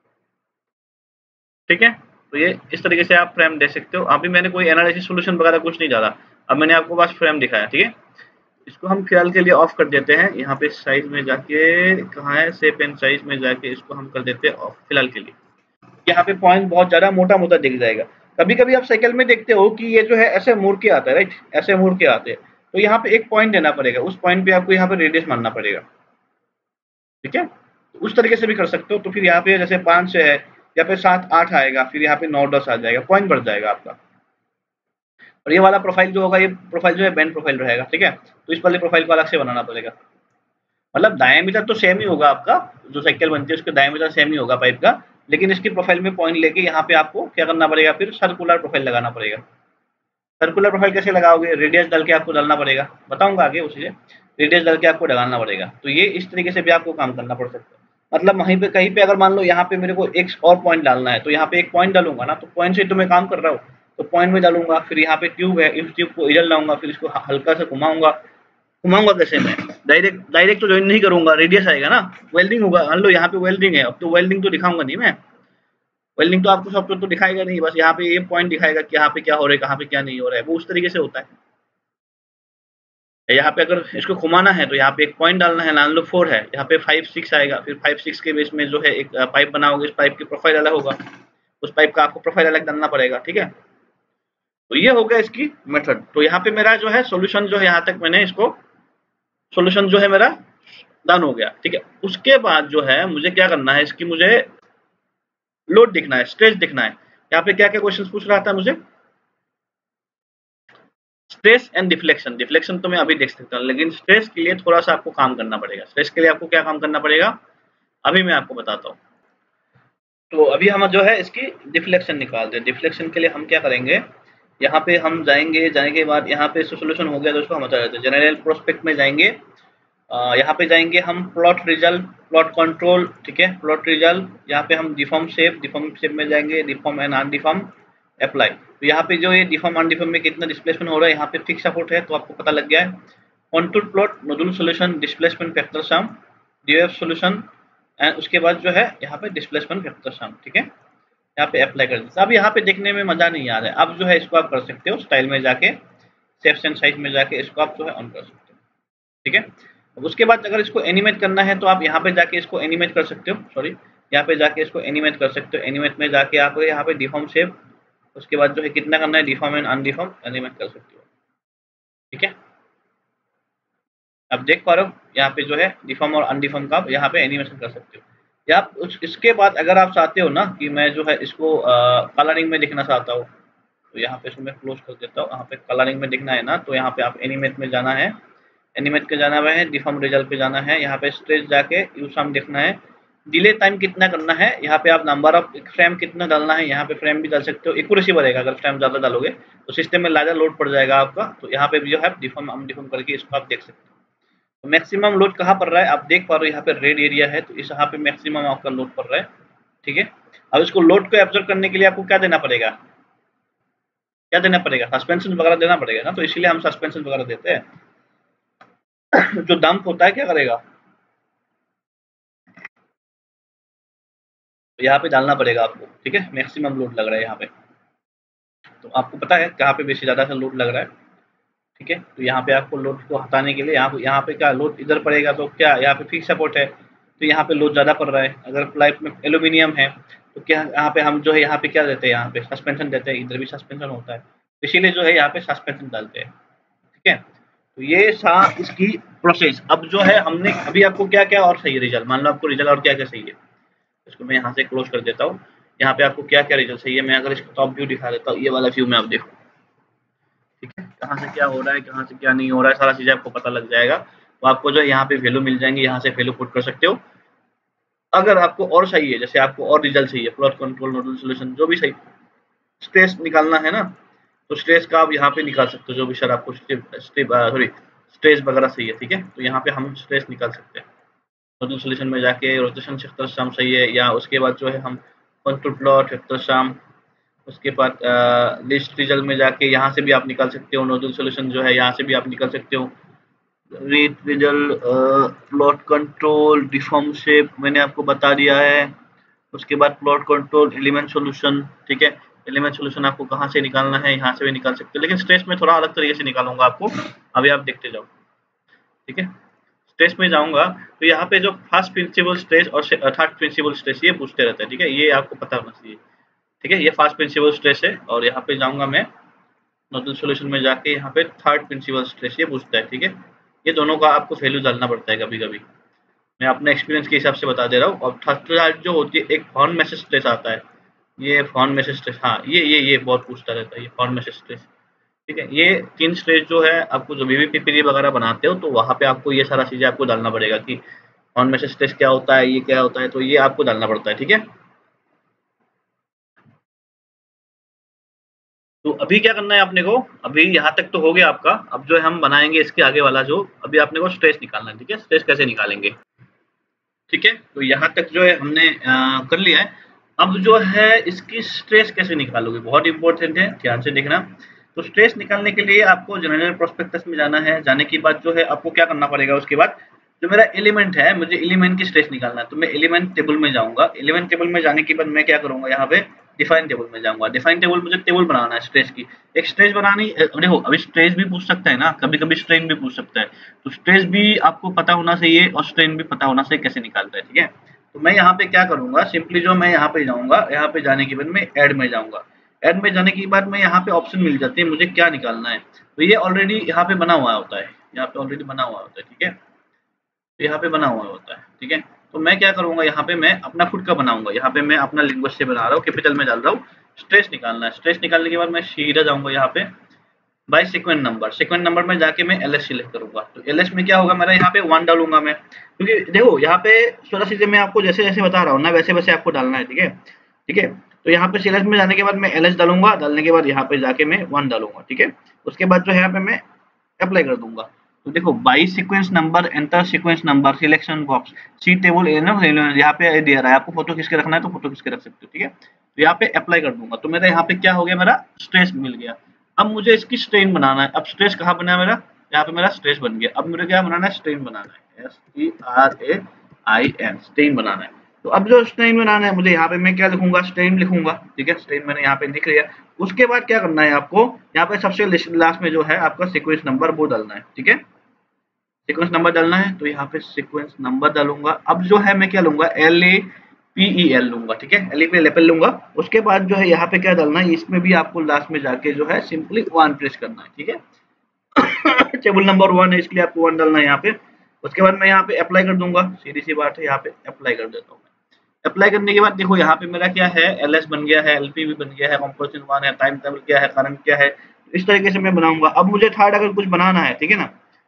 ठीक है, तो ये इस तरीके से आप फ्रेम देख सकते हो। अभी मैंने कोई एनालिसिस सोल्यूशन वगैरह कुछ नहीं डाला, अब मैंने आपको बस फ्रेम दिखाया। ठीक है, इसको हम फिलहाल के लिए ऑफ कर देते हैं। यहाँ पे साइज में जाके, कहाँ है, शेप एंड साइज में जाके इसको हम कर देते हैं ऑफ फिलहाल के लिए। यहाँ पे पॉइंट बहुत ज्यादा मोटा मोटा दिख जाएगा। कभी कभी आप साइकिल में देखते हो कि ये जो है ऐसे मुड़ के आता है, राइट, ऐसे मुड़ के आते हैं, तो यहाँ पे एक पॉइंट देना पड़ेगा, उस पॉइंट पे आपको यहाँ पे रेडियस मानना पड़ेगा। ठीक है, उस तरीके से भी कर सकते हो। तो फिर यहाँ पे जैसे पांच से है, यहाँ पे सात आठ आएगा, फिर यहाँ पे नौ दस आ जाएगा, पॉइंट बढ़ जाएगा आपका। और ये वाला प्रोफाइल जो होगा, ये प्रोफाइल जो है बैंड प्रोफाइल रहेगा। ठीक है, तो इस वाले प्रोफाइल को अलग से बनाना पड़ेगा। मतलब डायमीटर तो सेम ही होगा आपका, जो साइकिल बनती है उसका डायमीटर सेम ही होगा पाइप का, लेकिन इसकी प्रोफाइल में पॉइंट लेके यहाँ पे आपको क्या करना पड़ेगा, फिर सर्कुलर प्रोफाइल लगाना पड़ेगा। सर्कुलर प्रोफाइल कैसे लगाओगे, रेडियस डाल के आपको डालना पड़ेगा, बताऊंगा आगे उसी से। रेडियस डाल के आपको डालना पड़ेगा। तो ये इस तरीके से भी आपको काम करना पड़ सकता है। मतलब वहीं पे कहीं पे अगर मान लो यहाँ पे मेरे को एक और पॉइंट डालना है, तो यहाँ पे एक पॉइंट डालूंगा ना, तो पॉइंट से तो मैं काम कर रहा हूँ, तो पॉइंट में डालूंगा। फिर यहाँ पे ट्यूब है, इस ट्यूब को इधर लाऊंगा, फिर इसको हल्का से घुमाऊंगा। घुमाऊंगा कैसे मैं, डायरेक्ट डायरेक्ट तो ज्वाइन नहीं करूंगा, रेडियस आएगा ना, वेल्डिंग होगा। मान लो यहाँ पे वेल्डिंग है, अब तो वेल्डिंग तो दिखाऊंगा नहीं मैं, वेल्डिंग तो आपको सॉफ्टवेयर तो दिखाएगा नहीं, बस यहाँ पे ये पॉइंट दिखाएगा कि यहाँ पे क्या हो रहा है, कहाँ पे क्या नहीं हो रहा है, वो उस तरीके से होता है। यहाँ पे अगर इसको घुमाना है तो यहाँ पे एक पॉइंट डालना है, मान लो फोर है, यहाँ पे फाइव सिक्स आएगा, फिर फाइव सिक्स के बेस में जो है एक पाइप बनाओगे, इस पाइप की प्रोफाइल अलग होगा, उस पाइप का आपको प्रोफाइल अलग डालना पड़ेगा। ठीक है, तो ये हो गया इसकी मेथड। तो यहाँ पे मेरा जो है सोल्यूशन जो है, यहाँ तक मैंने इसको सोल्यूशन जो है मेरा डन हो गया। ठीक है, उसके बाद जो है मुझे क्या करना है, इसकी मुझे लोड दिखना है, स्ट्रेस दिखना है। यहाँ पे क्या क्या क्वेश्चन पूछ रहा था मुझे, स्ट्रेस एंड डिफ्लेक्शन। डिफ्लेक्शन तो मैं अभी देख सकता हूँ, लेकिन स्ट्रेस के लिए थोड़ा सा आपको काम करना पड़ेगा। स्ट्रेस के लिए आपको क्या काम करना पड़ेगा, अभी मैं आपको बताता हूँ। तो अभी हम जो है इसकी डिफ्लेक्शन निकालते हैं। डिफ्लेक्शन के लिए हम क्या करेंगे, यहाँ पे हम जाएंगे, जाने के बाद यहाँ पे सोल्यूशन हो गया तो उसको हम बता देते हैं। जनरल प्रोस्पेक्ट में जाएंगे, यहाँ पे जाएंगे हम प्लॉट रिजल्ट, प्लॉट कंट्रोल। ठीक है, प्लॉट रिजल्ट, यहाँ पे हम डिफॉर्म शेप, डिफॉर्म शेप में जाएंगे, डिफॉर्म एंड अनडिफॉर्म अप्लाई। तो यहाँ पे जो ये डिफॉर्म अनडिफॉर्म में कितना डिस्प्लेसमेंट हो रहा है, यहाँ पे फिक्स सपोर्ट है तो आपको पता लग गया है। Contour plot, nodal solution, displacement factor sum, DF solution, and उसके बाद जो है यहाँ पे डिस्प्लेसमेंट फैक्टर सम। ठीक है, यहाँ पे अप्लाई कर देते। अब यहाँ पे देखने में मजा नहीं आ रहा है, अब जो है इसको आप कर सकते हो स्टाइल में जाके, शेप्स एंड साइज में जाके इसको आप जो है ऑन कर सकते हो। ठीक है, उसके बाद अगर इसको एनिमेट करना है तो आप यहाँ पे जाके इसको एनिमेट कर सकते हो, सॉरी यहाँ पे जाके इसको एनिमेट कर सकते हो। एनिमेट में जाके आप यहाँ पे डिफॉर्म शेप, उसके बाद जो है कितना करना है, डिफॉर्म एंड अनडिफॉर्म एनिमेट कर सकते हो। ठीक है, अब देख पा रहे हो यहाँ पे जो है डिफॉर्म और अनडिफॉर्म का यहाँ पे एनिमेशन कर सकते हो। या उस इसके बाद अगर आप चाहते हो ना कि मैं जो है इसको कलरिंग में दिखना चाहता हूँ, तो यहाँ पे इसको मैं क्लोज कर देता हूँ। यहाँ पे कलरिंग में दिखना है ना, तो यहाँ पे आप एनिमेट में जाना है। एनिमेट पे जाना है, डिफॉर्म रिजल्ट पे जाना है, यहाँ पे स्ट्रेस जाके यू सम देखना है, डिले टाइम कितना करना है, यहाँ पे आप नंबर ऑफ फ्रेम कितना डालना है, यहाँ पे फ्रेम भी डाल सकते हो, एक्यूरेसी बढ़ेगा अगर फ्रेम ज्यादा डालोगे तो सिस्टम में ज्यादा लोड पड़ जाएगा आपका, तो यहाँ पे भी जो है डिफॉर्म अनडिफॉर्म करके इसको आप देख सकते हो। तो मैक्सिमम लोड कहाँ पड़ रहा है आप देख पा रहे हो, यहाँ पे रेड एरिया है, तो इस यहाँ पे मैक्सिमम आपका लोड पड़ रहा है, ठीक है। अब इसको लोड को एब्जॉर्ब करने के लिए आपको क्या देना पड़ेगा, क्या देना पड़ेगा, सस्पेंशन वगैरह देना पड़ेगा ना, तो इसीलिए हम सस्पेंशन वगैरह देते हैं। जो डंप होता है क्या करेगा, तो यहाँ पे डालना पड़ेगा आपको, ठीक है। मैक्सिमम लोड लग रहा है यहाँ पे, तो आपको पता है कहाँ पे बेसी ज्यादा सा लोड लग रहा है, ठीक है। तो यहाँ पे आपको लोड को हटाने के लिए यहाँ यहाँ पे क्या लोड इधर पड़ेगा, तो क्या यहाँ पे फिक्स सपोर्ट है, तो यहाँ पे लोड ज्यादा पड़ रहा है। अगर प्लाइप में एल्यूमिनियम है तो क्या यहाँ पे हम जो है यहाँ पे क्या देते हैं, यहाँ पे सस्पेंशन देते हैं, इधर भी सस्पेंशन होता है, इसीलिए जो है यहाँ पे सस्पेंशन डालते हैं, ठीक है। तो ये था इसकी प्रोसेस। अब जो है हमने अभी आपको क्या क्या और चाहिए रिजल्ट, मान लो आपको रिजल्ट और क्या क्या चाहिए, इसको मैं यहाँ से क्लोज कर देता हूँ। यहाँ पे आपको क्या क्या रिजल्ट चाहिए, मैं अगर इसको टॉप व्यू दिखा देता हूँ, ये वाला व्यू में आप देखो, ठीक है, कहाँ से क्या हो रहा है, कहाँ से क्या नहीं हो रहा है, सारा चीजें आपको पता लग जाएगा। तो आपको जो है यहाँ पे वैल्यू मिल जाएंगे, यहाँ से वैल्यू पुट कर सकते हो। अगर आपको और चाहिए, जैसे आपको और रिजल्ट चाहिए, प्लॉट कंट्रोल, नोडल सॉल्यूशन, जो भी सही, स्ट्रेस निकालना है ना, तो स्ट्रेस का आप यहाँ पे निकाल सकते हो, जो भी सर आपको सॉरी स्ट्रेस वगैरह चाहिए, ठीक है। तो यहाँ पे हम स्ट्रेस निकाल सकते हैं, नोडल सॉल्यूशन में जाके रोटेशन सेक्टर शाम सही है, या उसके बाद जो है हम कंट्रोल प्लॉट वेक्टर शाम, उसके बाद लिस्ट रिजल्ट में जाके यहाँ से भी आप निकाल सकते हो, नोडल सॉल्यूशन जो है यहाँ से भी आप निकाल सकते हो, read result, plot control, deform shape मैंने आपको बता दिया है। उसके बाद प्लॉट कंट्रोल, एलिमेंट सॉल्यूशन, ठीक है। एलिमेंट सॉल्यूशन आपको कहाँ से निकालना है, यहाँ से भी निकाल सकते हो, लेकिन स्ट्रेस में थोड़ा अलग तरीके से निकालूंगा आपको, अभी आप देखते जाओ, ठीक है। स्ट्रेस में जाऊंगा तो यहाँ पे जो फर्स्ट प्रिंसिपल स्ट्रेस और थर्ड प्रिंसिपल स्ट्रेस ये पूछते रहते हैं, ठीक है, ये आपको पता होना चाहिए, ठीक है। ये फर्स्ट प्रिंसिपल स्ट्रेस है, और यहाँ पे जाऊंगा मैं नोडल सॉल्यूशन में जाके, यहाँ पे थर्ड प्रिंसिपल स्ट्रेस ये पूछता है, ठीक है। ये दोनों का आपको वैल्यू डालना पड़ता है कभी कभी, मैं अपने एक्सपीरियंस के हिसाब से बता दे रहा हूँ। और थर्ड जो होती है, एक फॉर्न मैसेज स्ट्रेस आता है, ये फॉर्न मैसेज स्ट्रेस, हाँ ये ये ये बहुत पूछता रहता है, ये फॉर्न मैसेज स्ट्रेस, ठीक है। ये तीन स्ट्रेस जो है आपको जो भी पीपीडी वगैरह बनाते हो, तो वहाँ पे आपको ये सारा चीजें आपको डालना पड़ेगा कि फॉर्न मैसेज स्ट्रेस क्या होता है, ये क्या होता है, तो ये आपको डालना पड़ता है, ठीक है। तो अभी क्या करना है आपने को, अभी यहाँ तक तो हो गया आपका, अब जो है हम बनाएंगे इसके आगे वाला, जो अभी आपने को स्ट्रेस निकालना है, ठीक है। स्ट्रेस कैसे निकालेंगे, ठीक है। तो यहाँ तक जो है हमने आ, कर लिया है। अब जो है इसकी स्ट्रेस कैसे निकालोगे, बहुत इंपॉर्टेंट है, ध्यान से देखना। तो स्ट्रेस निकालने के लिए आपको जनरल प्रोस्पेक्टस में जाना है, जाने के बाद जो है आपको क्या करना पड़ेगा, उसके बाद जो मेरा एलिमेंट है, मुझे एलिमेंट की स्ट्रेस निकालना है, तो मैं एलिमेंट टेबल में जाऊंगा। एलिमेंट टेबल में जाने के बाद मैं क्या करूंगा, यहाँ पे डिफाइन टेबल में जाऊंगा। डिफाइन टेबल मुझे टेबल बनाना है स्ट्रेस की, एक स्ट्रेस बनानी, देखो अभी स्ट्रेस भी पूछ सकता है ना, कभी कभी स्ट्रेन भी पूछ सकता है, तो स्ट्रेस भी आपको पता होना चाहिए और स्ट्रेन भी पता होना चाहिए कैसे निकालता है, ठीक है। तो मैं यहाँ पे क्या करूंगा, सिंपली जो मैं यहाँ पे जाऊंगा, यहाँ पे जाने के बाद मैं ऐड में जाऊंगा। ऐड में जाने के बाद मैं यहाँ पे ऑप्शन मिल जाती है मुझे क्या निकालना है, तो ये ऑलरेडी यहाँ पे बना हुआ होता है, यहाँ पे ऑलरेडी बना हुआ होता है, ठीक है। तो यहाँ पे बना हुआ होता है, ठीक है। तो मैं क्या करूंगा, यहाँ पे मैं अपना खुद का बनाऊंगा, यहाँ पे मैं अपना लैंग्वेज से बना रहा हूँ, कैपिटल में डाल रहा हूँ। स्ट्रेस निकालना है, स्ट्रेस निकालने के बाद मैं सीधा जाऊंगा यहाँ पे by sequence number, sequence number में जाके मैं एलएस सिलेक्ट करूंगा। तो एलएस में क्या होगा मेरा, यहाँ पे वन डालूंगा मैं, क्योंकि देखो यहाँ पे सोलह चीजें मैं आपको जैसे जैसे बता रहा हूँ ना, वैसे वैसे आपको डालना है, ठीक है, ठीक है। तो यहाँ पे सीएलएस में जाने के बाद मैं एलएस डालूंगा, डालने के बाद यहाँ पे जाके मैं वन डालूंगा, ठीक है। उसके बाद जो है यहाँ पे मैं अप्लाई कर दूंगा। तो देखो by sequence number, enter sequence number, selection box, C table, यहाँ पे दे रहा है आपको फोटो खींच के रखना है तो फोटो खींच के रख सकते हो, ठीक है। तो यहाँ पे अप्लाई कर दूंगा, तो मेरा यहाँ पे क्या हो गया, मेरा स्ट्रेस मिल गया। अब मुझे इसकी स्ट्रेन बनाना है, अब स्ट्रेस कहाँ बना मेरा, यहाँ पे मेरा स्ट्रेस बन गया। अब मुझे क्या बनाना है, स्ट्रेन बनाना है, S T R A I N, strain बनाना है। तो अब जो स्ट्रेन बनाना है मुझे, यहाँ पे मैं क्या लिखूंगा, स्ट्रेन लिखूंगा, ठीक है। स्ट्रेन मैंने यहाँ पे लिख लिया। उसके बाद क्या करना है आपको, यहाँ पे सबसे लास्ट में जो है आपका सीक्वेंस नंबर वो डालना है, ठीक है। सीक्वेंस नंबर डालना है, तो यहाँ पे सीक्वेंस नंबर डालूंगा। अब जो है मैं क्या लूंगा, L A P E L लूंगा, ठीक है, एल ई पी एल लूंगा। उसके बाद जो है यहाँ पे क्या डालना है, इसमें भी आपको लास्ट में जाके जो है सिंपली वन प्रेस करना है, ठीक है। टेबल नंबर वन है, इसलिए आपको वन डालना है यहाँ पे। उसके बाद मैं यहाँ पे अप्लाई कर दूंगा, सीधी सी बात है, यहाँ पे अप्लाई कर देता हूँ। अप्लाई करने के बाद देखो यहाँ पे मेरा क्या है, एल एस बन गया है, एल पी भी बन गया है, कंपोजिशन वन है, टाइम टेबल क्या है, करंट क्या है, इस तरीके से मैं बनाऊंगा। अब मुझे थर्ड अगर कुछ बनाना है, ठीक है ना,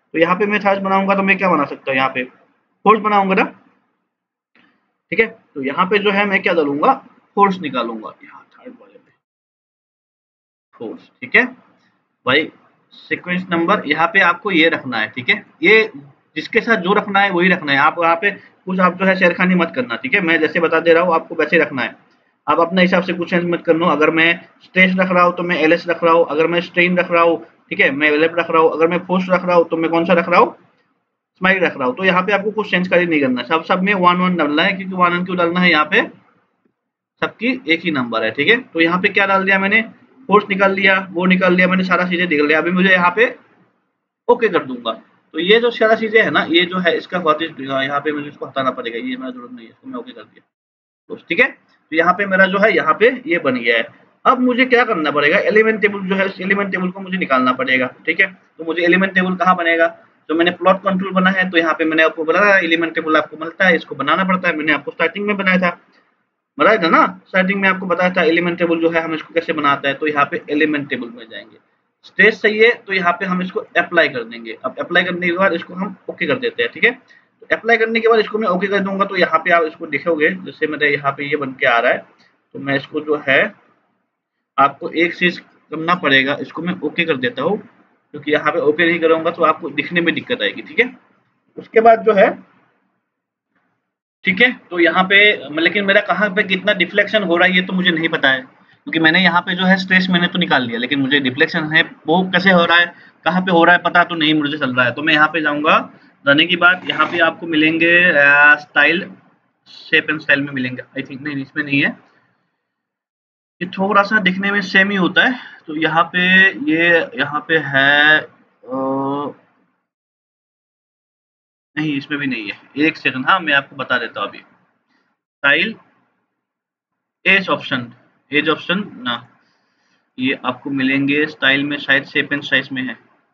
तो यहाँ पे मैं चार्ज बनाऊंगा तो मैं क्या बना सकता हूँ, यहाँ पे फोर्स बनाऊंगा ना, ठीक है। तो यहाँ पे जो है मैं क्या डालूंगा, फोर्स निकालूंगा यहाँ थर्ड वाले में, फोर्स, ठीक है भाई। सीक्वेंस नंबर यहाँ पे आपको ये रखना है, ठीक है, ये जिसके साथ जो रखना है वही रखना है। आप यहाँ पे कुछ आप जो है शेरखानी मत करना, ठीक है, मैं जैसे बता दे रहा हूँ आपको वैसे रखना है। आप अपने हिसाब से कुछ चेंज मत करना। अगर मैं स्ट्रेस रख रहा हूँ तो मैं एल एस रख रहा हूँ, अगर मैं स्ट्रेन रख रहा हूँ, ठीक है, मैं एल एफ रख रहा हूँ, अगर मैं फोर्स रख रहा हूँ तो मैं कौन सा रख रहा हूँ, स्माइल रख रहा हूँ। तो यहाँ पे आपको कुछ चेंज कर नहीं करना, सब सब में वन वन डालना है, क्योंकि वन वन क्यों डालना है, यहाँ पे सबकी एक ही नंबर है, ठीक है। तो यहाँ पे क्या डाल दिया मैंने, फोर्स निकाल लिया, वो निकाल लिया मैंने, सारा चीजें निकल लिया। अभी मुझे यहाँ पे ओके कर दूंगा। तो ये जो सारा चीजें है ना, ये जो है इसका यहाँ पे मुझे इसको हटाना पड़ेगा, ये मेरा जरूरत नहीं है, इसको मैं ओके कर दिया तो ठीक है। तो यहाँ पे मेरा जो है यहाँ पे ये बन गया है। अब मुझे क्या करना पड़ेगा, एलिमेंट टेबल जो है उस एलिमेंट टेबल को मुझे निकालना पड़ेगा, ठीक है। तो मुझे एलिमेंट टेबल कहाँ बनेगा, तो मैंने प्लॉट कंट्रोल बना है, तो यहाँ पे मैंने आपको बताया एलिमेंट टेबल आपको मिलता है, इसको बनाना पड़ता है। मैंने आपको स्टार्टिंग में बनाया था, बनाया था ना, स्टार्टिंग में आपको बताया था एलिमेंट टेबल जो है हम इसको कैसे बनाते हैं। तो यहाँ पे एलिमेंट टेबल में जाएंगे, स्टेज सही है तो यहाँ पे हम इसको अप्लाई कर देंगे। अब अप्लाई करने के बाद इसको हम ओके कर देते हैं, ठीक है। तो अप्लाई करने के बाद इसको मैं ओके कर दूंगा, तो यहाँ पे आप इसको देखोगे जैसे मेरे यहाँ पे ये बन के आ रहा है। तो मैं इसको जो है आपको एक चीज करना पड़ेगा, इसको मैं ओके कर देता हूँ, क्योंकि यहाँ पे ओके नहीं करूंगा तो आपको दिखने में दिक्कत आएगी, ठीक है। उसके बाद जो है, ठीक है, तो यहाँ पे लेकिन मेरा कहाँ पे कितना डिफ्लेक्शन हो रहा है ये तो मुझे नहीं पता है, क्योंकि मैंने यहाँ पे जो है स्ट्रेस मैंने तो निकाल लिया, लेकिन मुझे डिफ्लेक्शन है वो कैसे हो रहा है, कहाँ पे हो रहा है पता तो नहीं मुझे चल रहा है। तो मैं यहाँ पे जाऊंगा, जाने के बाद यहाँ पे आपको मिलेंगे स्टाइल, शेप एंड स्टाइल में मिलेंगे, आई थिंक नहीं इसमें नहीं है, ये थोड़ा सा दिखने में सेम ही होता है। तो यहाँ पे ये यहाँ पे है आ, नहीं इसमें भी नहीं है, एक सेकंड, हाँ मैं आपको बता देता हूँ अभी। Style edge option, edge option ना, ये आपको मिलेंगे स्टाइल में, शायद शेप एंड साइज में है,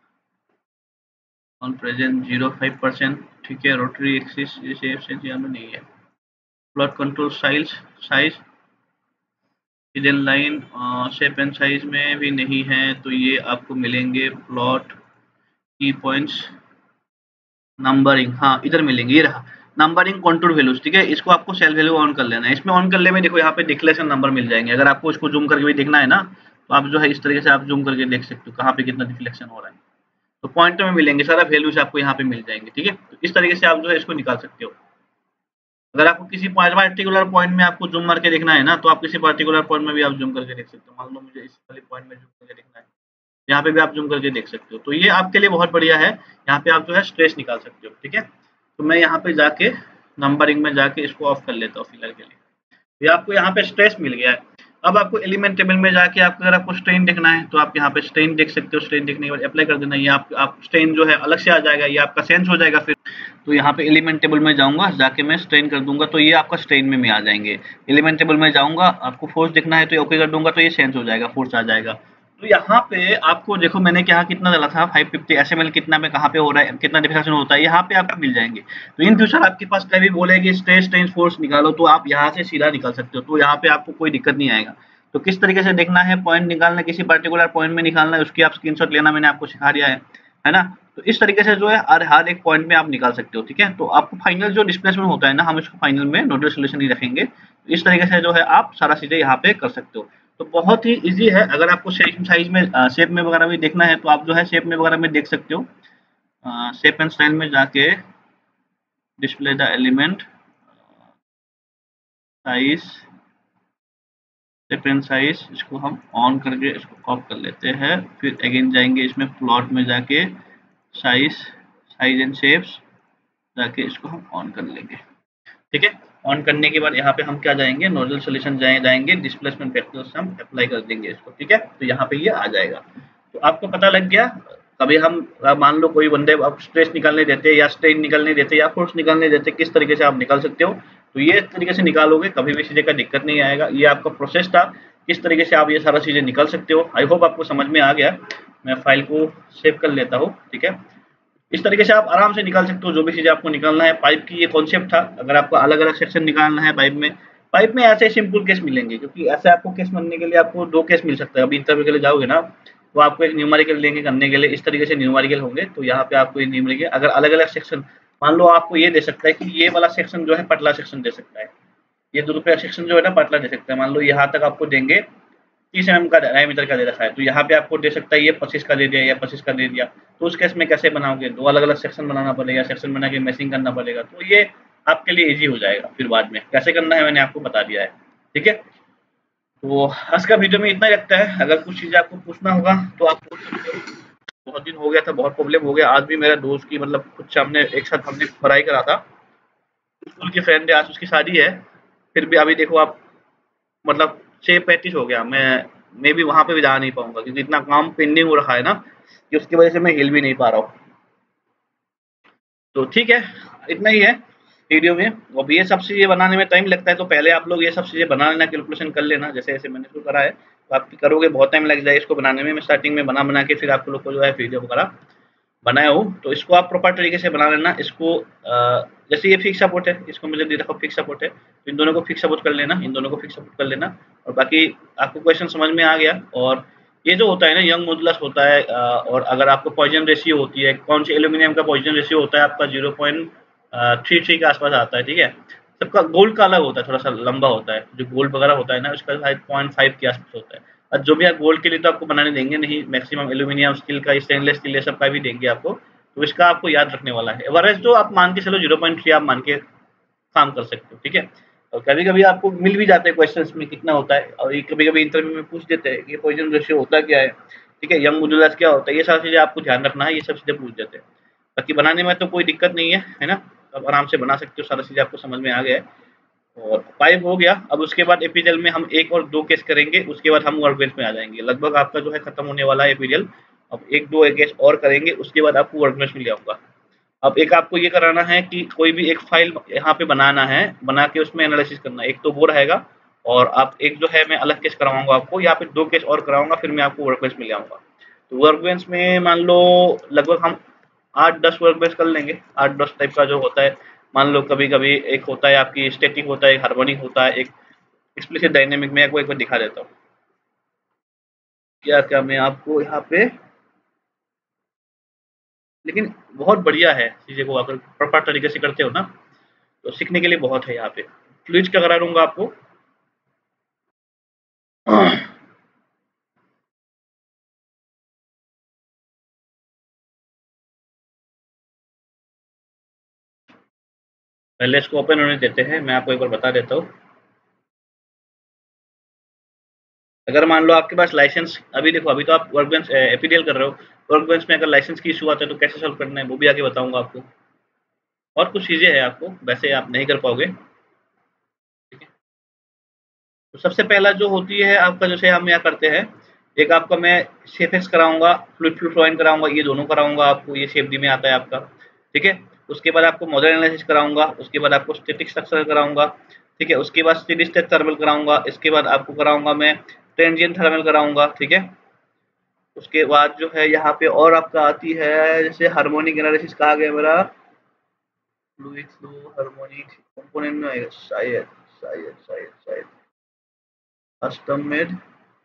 on present zero five percent, ठीक है। रोटरी एक्सिस ये शेप सेंस यहाँ में नहीं है। Plot control size, size hidden line shape and size में भी नहीं है। तो ये आपको मिलेंगे प्लॉट की पॉइंट्स, नंबरिंग, हाँ इधर मिलेंगे, ये रहा नंबरिंग कंटूर वैल्यूज, ठीक है। इसको आपको सेल वैल्यू ऑन कर लेना है, इसमें ऑन कर ले में देखो यहाँ पे डिक्लेरेशन नंबर मिल जाएंगे। अगर आपको इसको जूम करके भी देखना है ना, तो आप जो है इस तरीके से आप जूम करके देख सकते हो कहाँ पे कितना डिफ्लेक्शन हो रहा है। तो पॉइंट में मिलेंगे, सारा वैल्यूज आपको यहाँ पे मिल जाएंगे, ठीक है। तो इस तरीके से आप जो है इसको निकाल सकते हो। अगर आपको किसी पर्टिकुलर पॉइंट में आपको जूम मार के देखना है ना, तो आप किसी पर्टिकुलर पॉइंट में भी आप जूम करके देख सकते हो। मान लो मुझे इस वाले पॉइंट में जूम करके देखना है, यहाँ पे भी आप जूम करके देख सकते हो। तो ये आपके लिए बहुत बढ़िया है, यहाँ पे आप जो है स्ट्रेस निकाल सकते हो, ठीक है। तो मैं यहाँ पे जाके नंबरिंग में जाके इसको ऑफ कर लेता हूँ फिलहाल के लिए। ये आपको यहाँ पे स्ट्रेस मिल गया है। अब आपको एलिमेंट टेबल में जाके आपको अगर आपको स्ट्रेन देखना है तो आप यहाँ पे स्ट्रेन देख सकते हो। स्ट्रेन देखने के बाद अप्लाई कर देना, ये आप, आप स्ट्रेन जो है अलग से आ जाएगा, ये आपका सेंस हो जाएगा फिर। तो यहाँ पे एलिमेंट टेबल में जाऊंगा, जाके मैं स्ट्रेन कर दूंगा तो ये आपका स्ट्रेन में, में आ जाएंगे। एलिमेंट टेबल में जाऊंगा, आपको फोर्स देखना है तो ओके कर दूंगा तो ये सेंस हो जाएगा, फोर्स आ जाएगा। तो यहाँ पे आपको देखो मैंने क्या कितना डाला था, फाइव फिफ्टी एसएमएल कितना में कहाँ पे हो रहा है, कितना डिफ्लेक्शन होता है, यहाँ पे आपको मिल जाएंगे। तो इन फ्यूचर आपके पास कभी बोलेगी स्ट्रेस स्ट्रेन फोर्स निकालो तो आप यहाँ से सीधा निकाल सकते हो, तो यहाँ पे आपको कोई दिक्कत नहीं आएगा। तो किस तरीके से देखना है, पॉइंट निकालना, किसी पर्टिकुलर पॉइंट में निकालना है, उसकी आप स्क्रीनशॉट लेना मैंने आपको सिखा दिया है, है ना। तो इस तरीके से जो है हर हर एक पॉइंट में आप निकाल सकते हो, ठीक है। तो आपको फाइनल जो डिस्प्लेसमेंट होता है ना, हम इसको फाइनल में नोडल सॉल्यूशन ही रखेंगे। तो इस तरीके से जो है आप सारा चीजें यहाँ पे कर सकते हो। तो बहुत ही इजी है। अगर आपको साइज में, शेप में वगैरह भी देखना है तो आप जो है शेप में वगैरह में देख सकते हो। शेप एंड स्टाइल में जाके display the element, size, shape and size, इसको हम ऑन करके इसको ऑफ कर लेते हैं। फिर अगेन जाएंगे इसमें प्लॉट में जाके साइज, साइज एंड शेप्स जाके इसको हम ऑन कर लेंगे, ठीक है। ऑन करने के बाद यहाँ पे हम क्या जाएंगे, नोडल सॉल्यूशन जाए जाएंगे डिस्प्लेसमेंट फैक्टर्स हम अप्लाई कर देंगे इसको, ठीक है। तो यहाँ पे ये आ जाएगा। तो आपको पता लग गया। कभी हम मान लो कोई बंदे आप स्ट्रेस निकालने देते या स्ट्रेन निकालने देते या फोर्स निकालने देते, किस तरीके से आप निकाल सकते हो। तो ये तरीके से निकालोगे, कभी भी चीज़ें का दिक्कत नहीं आएगा। ये आपका प्रोसेस था, किस तरीके से आप ये सारा चीज़ें निकाल सकते हो। आई होप आपको समझ में आ गया। मैं फाइल को सेव कर लेता हूँ, ठीक है। इस तरीके से आप आराम से निकाल सकते हो जो भी चीज़ें आपको निकालना है। पाइप की ये कॉन्सेप्ट था। अगर आपको अलग अलग सेक्शन निकालना है पाइप में, पाइप में ऐसे सिंपल केस मिलेंगे, क्योंकि ऐसे आपको केस बनने के लिए आपको दो केस मिल सकता है। अभी इंटरव्यू के लिए जाओगे ना, वो आपको एक न्यूमेरिकल देंगे करने के लिए, इस तरीके से न्यूमेरिकल होंगे। तो यहाँ पे आपको ये न्यूमेरिकल अगर अलग-अलग सेक्शन, मान लो आपको ये दे सकता है कि ये वाला सेक्शन जो है पतला सेक्शन दे सकता है, ये दो रुपया सेक्शन जो है ना पतला दे सकता है। मान लो यहाँ तक आपको देंगे तीस एम एम का डायमीटर का दे रखा है, तो यहाँ पे आपको दे सकता है ये पच्चीस का दे दिया या पच्चीस का दे दिया। तो उस केस में कैसे बनाओगे, दो अलग-अलग सेक्शन बनाना पड़ेगा, सेक्शन बना के मैचिंग करना पड़ेगा। तो ये आपके लिए ईज़ी हो जाएगा, फिर बाद में कैसे करना है मैंने आपको बता दिया है, ठीक है। तो आज का वीडियो में इतना ही रखता है। अगर कुछ चीज़ें आपको पूछना होगा तो आप पूछ सकते हो। बहुत दिन हो गया था, बहुत प्रॉब्लम हो गया। आज भी मेरा दोस्त की मतलब कुछ हमने एक साथ हमने पढ़ाई करा था, स्कूल के फ्रेंड है, आज उसकी शादी है। फिर भी अभी देखो आप मतलब छह पैंतीस हो गया, मैं मैं भी वहाँ पे भी जा नहीं पाऊँगा क्योंकि इतना काम पेंडिंग हो रखा है ना कि उसकी वजह से मैं हिल भी नहीं पा रहा हूँ। तो ठीक है, इतना ही है वीडियो में। अब ये सब चीज़ें बनाने में टाइम लगता है, तो पहले आप लोग ये सब चीज़ें बना लेना, कैलकुलेशन कर लेना, जैसे-जैसे मैंने इसको करा है। तो आप करोगे बहुत टाइम लग जाएगा इसको बनाने में। मैं स्टार्टिंग में बना-बना के फिर आप लोग को जो है वीडियो वगैरह बनाया हूँ, तो इसको आप प्रॉपर तरीके से बना लेना। इसको अ, जैसे ये फिक्स सपोर्ट है, इसको मुझे दे रखा फिक्स सपोर्ट है, तो इन दोनों को फिक्स सपोर्ट कर लेना, इन दोनों को फिक्स सपोर्ट कर लेना। और बाकी आपको क्वेश्चन समझ में आ गया। और ये जो होता है ना यंग मॉडुलस होता है, अ, और अगर आपको पॉइजन रेशियो होती है, कौन सी एल्यूमिनियम का पॉइजन रेशियो होता है आपका ज़ीरो पॉइंट थ्री थ्री के आसपास आता है, ठीक है। सबका गोल्ड का अलग होता है, थोड़ा-सा लंबा होता है, जो गोल्ड वगैरह होता है ना उसका शायद पॉइंट फाइव के आसपास होता है। और जो भी आप गोल्ड के लिए तो आपको बनाने देंगे नहीं, मैक्सिमम एल्यूमिनियम, स्टील का, स्टेनलेस स्टील, ये सब का भी देंगे आपको, तो इसका आपको याद रखने वाला है। एवरेज तो आप मान के चलो ज़ीरो पॉइंट थ्री आप मान के काम कर सकते हो, ठीक है। और कभी-कभी आपको मिल भी जाते हैं क्वेश्चंस में कितना होता है, और ये कभी-कभी इंटरव्यू में पूछ देते हैं, ये पॉइजन रेशियो होता क्या है, ठीक है, यंग मॉडुलस क्या होता है, ये सारी चीज़ें आपको ध्यान रखना है, ये सब चीज़ें पूछ देते हैं। बाकी बनाने में तो कोई दिक्कत नहीं है, है ना? आप आराम से बना सकते हो, सारी चीज़ें आपको समझ में आ गया है। और फाइव हो गया, अब उसके बाद एपीजेल में हम एक और दो केस करेंगे, उसके बाद हम वर्कबेंच में आ जाएँगे। लगभग आपका जो है खत्म होने वाला है एपीजेल। अब एक दो केस और करेंगे, उसके बाद आपको वर्कबेंच में ले आऊँगा। अब एक आपको ये कराना है कि कोई भी एक फ़ाइल यहाँ पे बनाना है, बना के उसमें एनालिसिस करना है। एक तो वो रहेगा, और आप एक जो है मैं अलग केस करवाऊँगा आपको, यहाँ पे दो केस और कराऊँगा, फिर मैं आपको वर्कबेंच में ले आऊँगा। तो वर्कबेंच में मान लो लगभग हम आठ दस वर्कबेंच कर लेंगे, आठ दस टाइप का जो होता है। मान लो कभी-कभी एक होता है आपकी स्टैटिक होता है, एक हार्मोनिक होता है, एक एक्सप्लिसिट डायनामिक। मैं आपको एक बार दिखा देता हूँ। क्या-क्या मैं आपको यहाँ पे, लेकिन बहुत बढ़िया है चीज़ें को अगर प्रॉपर तरीके से करते हो ना, तो सीखने के लिए बहुत है यहाँ पे। फ्लूइड्स का करा दूँगा आपको। पहले इसको ओपन होने देते हैं, मैं आपको एक बार बता देता हूँ। अगर मान लो आपके पास लाइसेंस, अभी देखो अभी तो आप वर्कबेंच एपीडीएल कर रहे हो, वर्कबेंच में अगर लाइसेंस की इशू आता है तो कैसे सॉल्व करना है वो भी आगे बताऊँगा आपको। और कुछ चीज़ें हैं आपको, वैसे आप नहीं कर पाओगे, ठीक है। तो सबसे पहला जो होती है आपका, जैसे हम यहाँ करते हैं, एक आपका मैं शेफएक्स कराऊँगा, फ्लूइड फ्लो फ्लोइन कराऊँगा, ये दोनों कराऊँगा आपको, ये शेप डी में आता है आपका, ठीक है। उसके बाद आपको मॉडल एनालिसिस कराऊँगा, उसके बाद आपको स्टैटिक स्ट्रक्चर कराऊँगा, ठीक है। उसके बाद स्टेडी स्टेट थर्मल कराऊँगा, इसके बाद आपको कराऊँगा मैं ट्रांजिएंट थर्मल कराऊँगा, ठीक है। उसके बाद जो है यहाँ पे और आपका आती है, जैसे हार्मोनिक एनालिसिस कहा गया मेरा, फ्लूइड फ्लो हार्मोनिक कंपोनेंट में आएगा शायद, शायद शायद शायद कस्टम मेड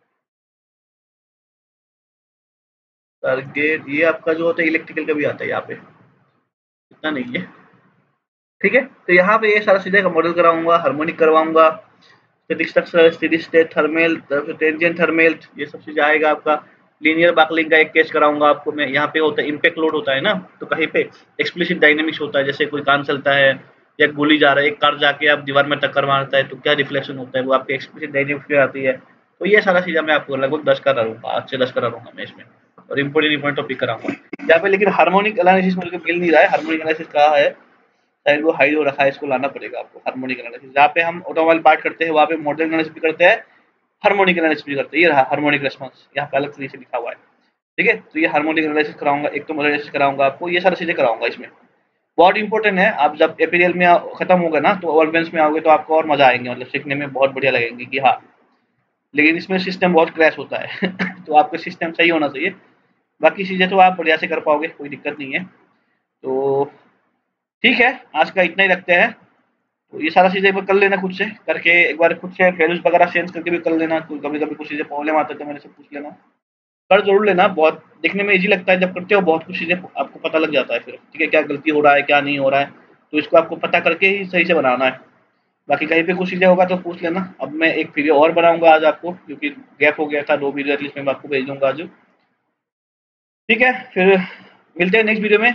टारगेट, ये आपका जो होता है इलेक्ट्रिकल का भी आता है यहाँ पे, इतना नहीं है, ठीक है। तो यहाँ पे ये सारा चीजें का मॉडल कराऊंगा, हार्मोनिक करवाऊंगा, static structure, steady state thermal, tangent thermal, ये सब चीज आएगा आपका। लीनियर बकलिंग का एक केस कराऊंगा आपको मैं। यहाँ पे होता है इम्पैक्ट लोड होता है ना, तो कहीं पे एक्सप्लिसिट डायनेमिक्स होता है, जैसे कोई कान चलता है या गोली जा रहा है, एक कार जाके आप दीवार में टक्कर मारता है तो क्या रिफ्लेक्शन होता है, वो आपके एक्सप्लिसिट डायनेमिक्स में आती है। तो ये सारा चीज़ मैं आपको लगभग दस करा दूंगा, आठ से दस करा दूंगा मैं इसमें, और इम्पोर्टेंट इम्पोर्टेंट टॉपिक कराऊंगा यहाँ पे। लेकिन हार्मोनिक एनालिसिस मुझे मिल नहीं रहा है, हार्मोनिक एनालिसिस कहाँ है, शायद वो हाइड हो रखा है, इसको लाना पड़ेगा आपको। हार्मोनिक एनालिसिस जहाँ पे हम ऑटोमोबाइल पार्ट करते हैं, वहाँ पे मॉडल एनालिसिस भी करते हैं, हार्मोनिक एनालिसिस भी करते हैं। ये रहा हार्मोनिक रेस्पॉन्स, यहाँ पे अलग तरीके से लिखा हुआ है, ठीक है। तो ये हार्मोनिक एनालिसिस कराऊंगा, एक तो मॉडल एनालिसिस कराऊंगा आपको, ये सारी चीजें कराऊंगा इसमें। बहुत इंपॉर्टेंट है, आप जब एपीरियल में खत्म होगा ना तो वर्कबेंच में आओगे तो आपको और मजा आएंगे, मतलब सीखने में बहुत बढ़िया लगेंगे कि हाँ। लेकिन इसमें सिस्टम बहुत क्रैश होता है तो आपका सिस्टम सही होना चाहिए, बाकी चीजें तो आप बढ़िया से कर पाओगे, कोई दिक्कत नहीं है। तो ठीक है, आज का इतना ही रखते हैं। तो ये सारा चीज़ें एक बार कर लेना, खुद से करके एक बार खुद से वैल्यूज वगैरह चेंज करके भी कर लेना। कभी कभी कुछ चीज़ें प्रॉब्लम आता है तो मेरे से पूछ लेना। कर जरूर लेना, बहुत दिखने में इजी लगता है, जब करते हो बहुत कुछ चीज़ें आपको पता लग जाता है फिर, ठीक है, क्या गलती हो रहा है क्या नहीं हो रहा है, तो इसको आपको पता करके ही सही से बनाना है। बाकी कहीं पे कुछ चीज़ें होगा तो पूछ लेना। अब मैं एक वीडियो और बनाऊंगा आज आपको, क्योंकि गैप हो गया था, दो वीडियो एटलीस्ट मैं आपको भेज दूंगा आज, ठीक है। फिर मिलते हैं नेक्स्ट वीडियो में।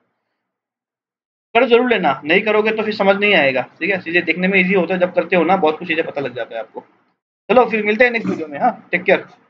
कर जरूर लेना, नहीं करोगे तो फिर समझ नहीं आएगा, ठीक है, चीज़ें देखने में इजी होता है, जब करते हो ना बहुत कुछ चीज़ें पता लग जाता है आपको। चलो फिर मिलते हैं नेक्स्ट वीडियो में, हाँ, टेक केयर।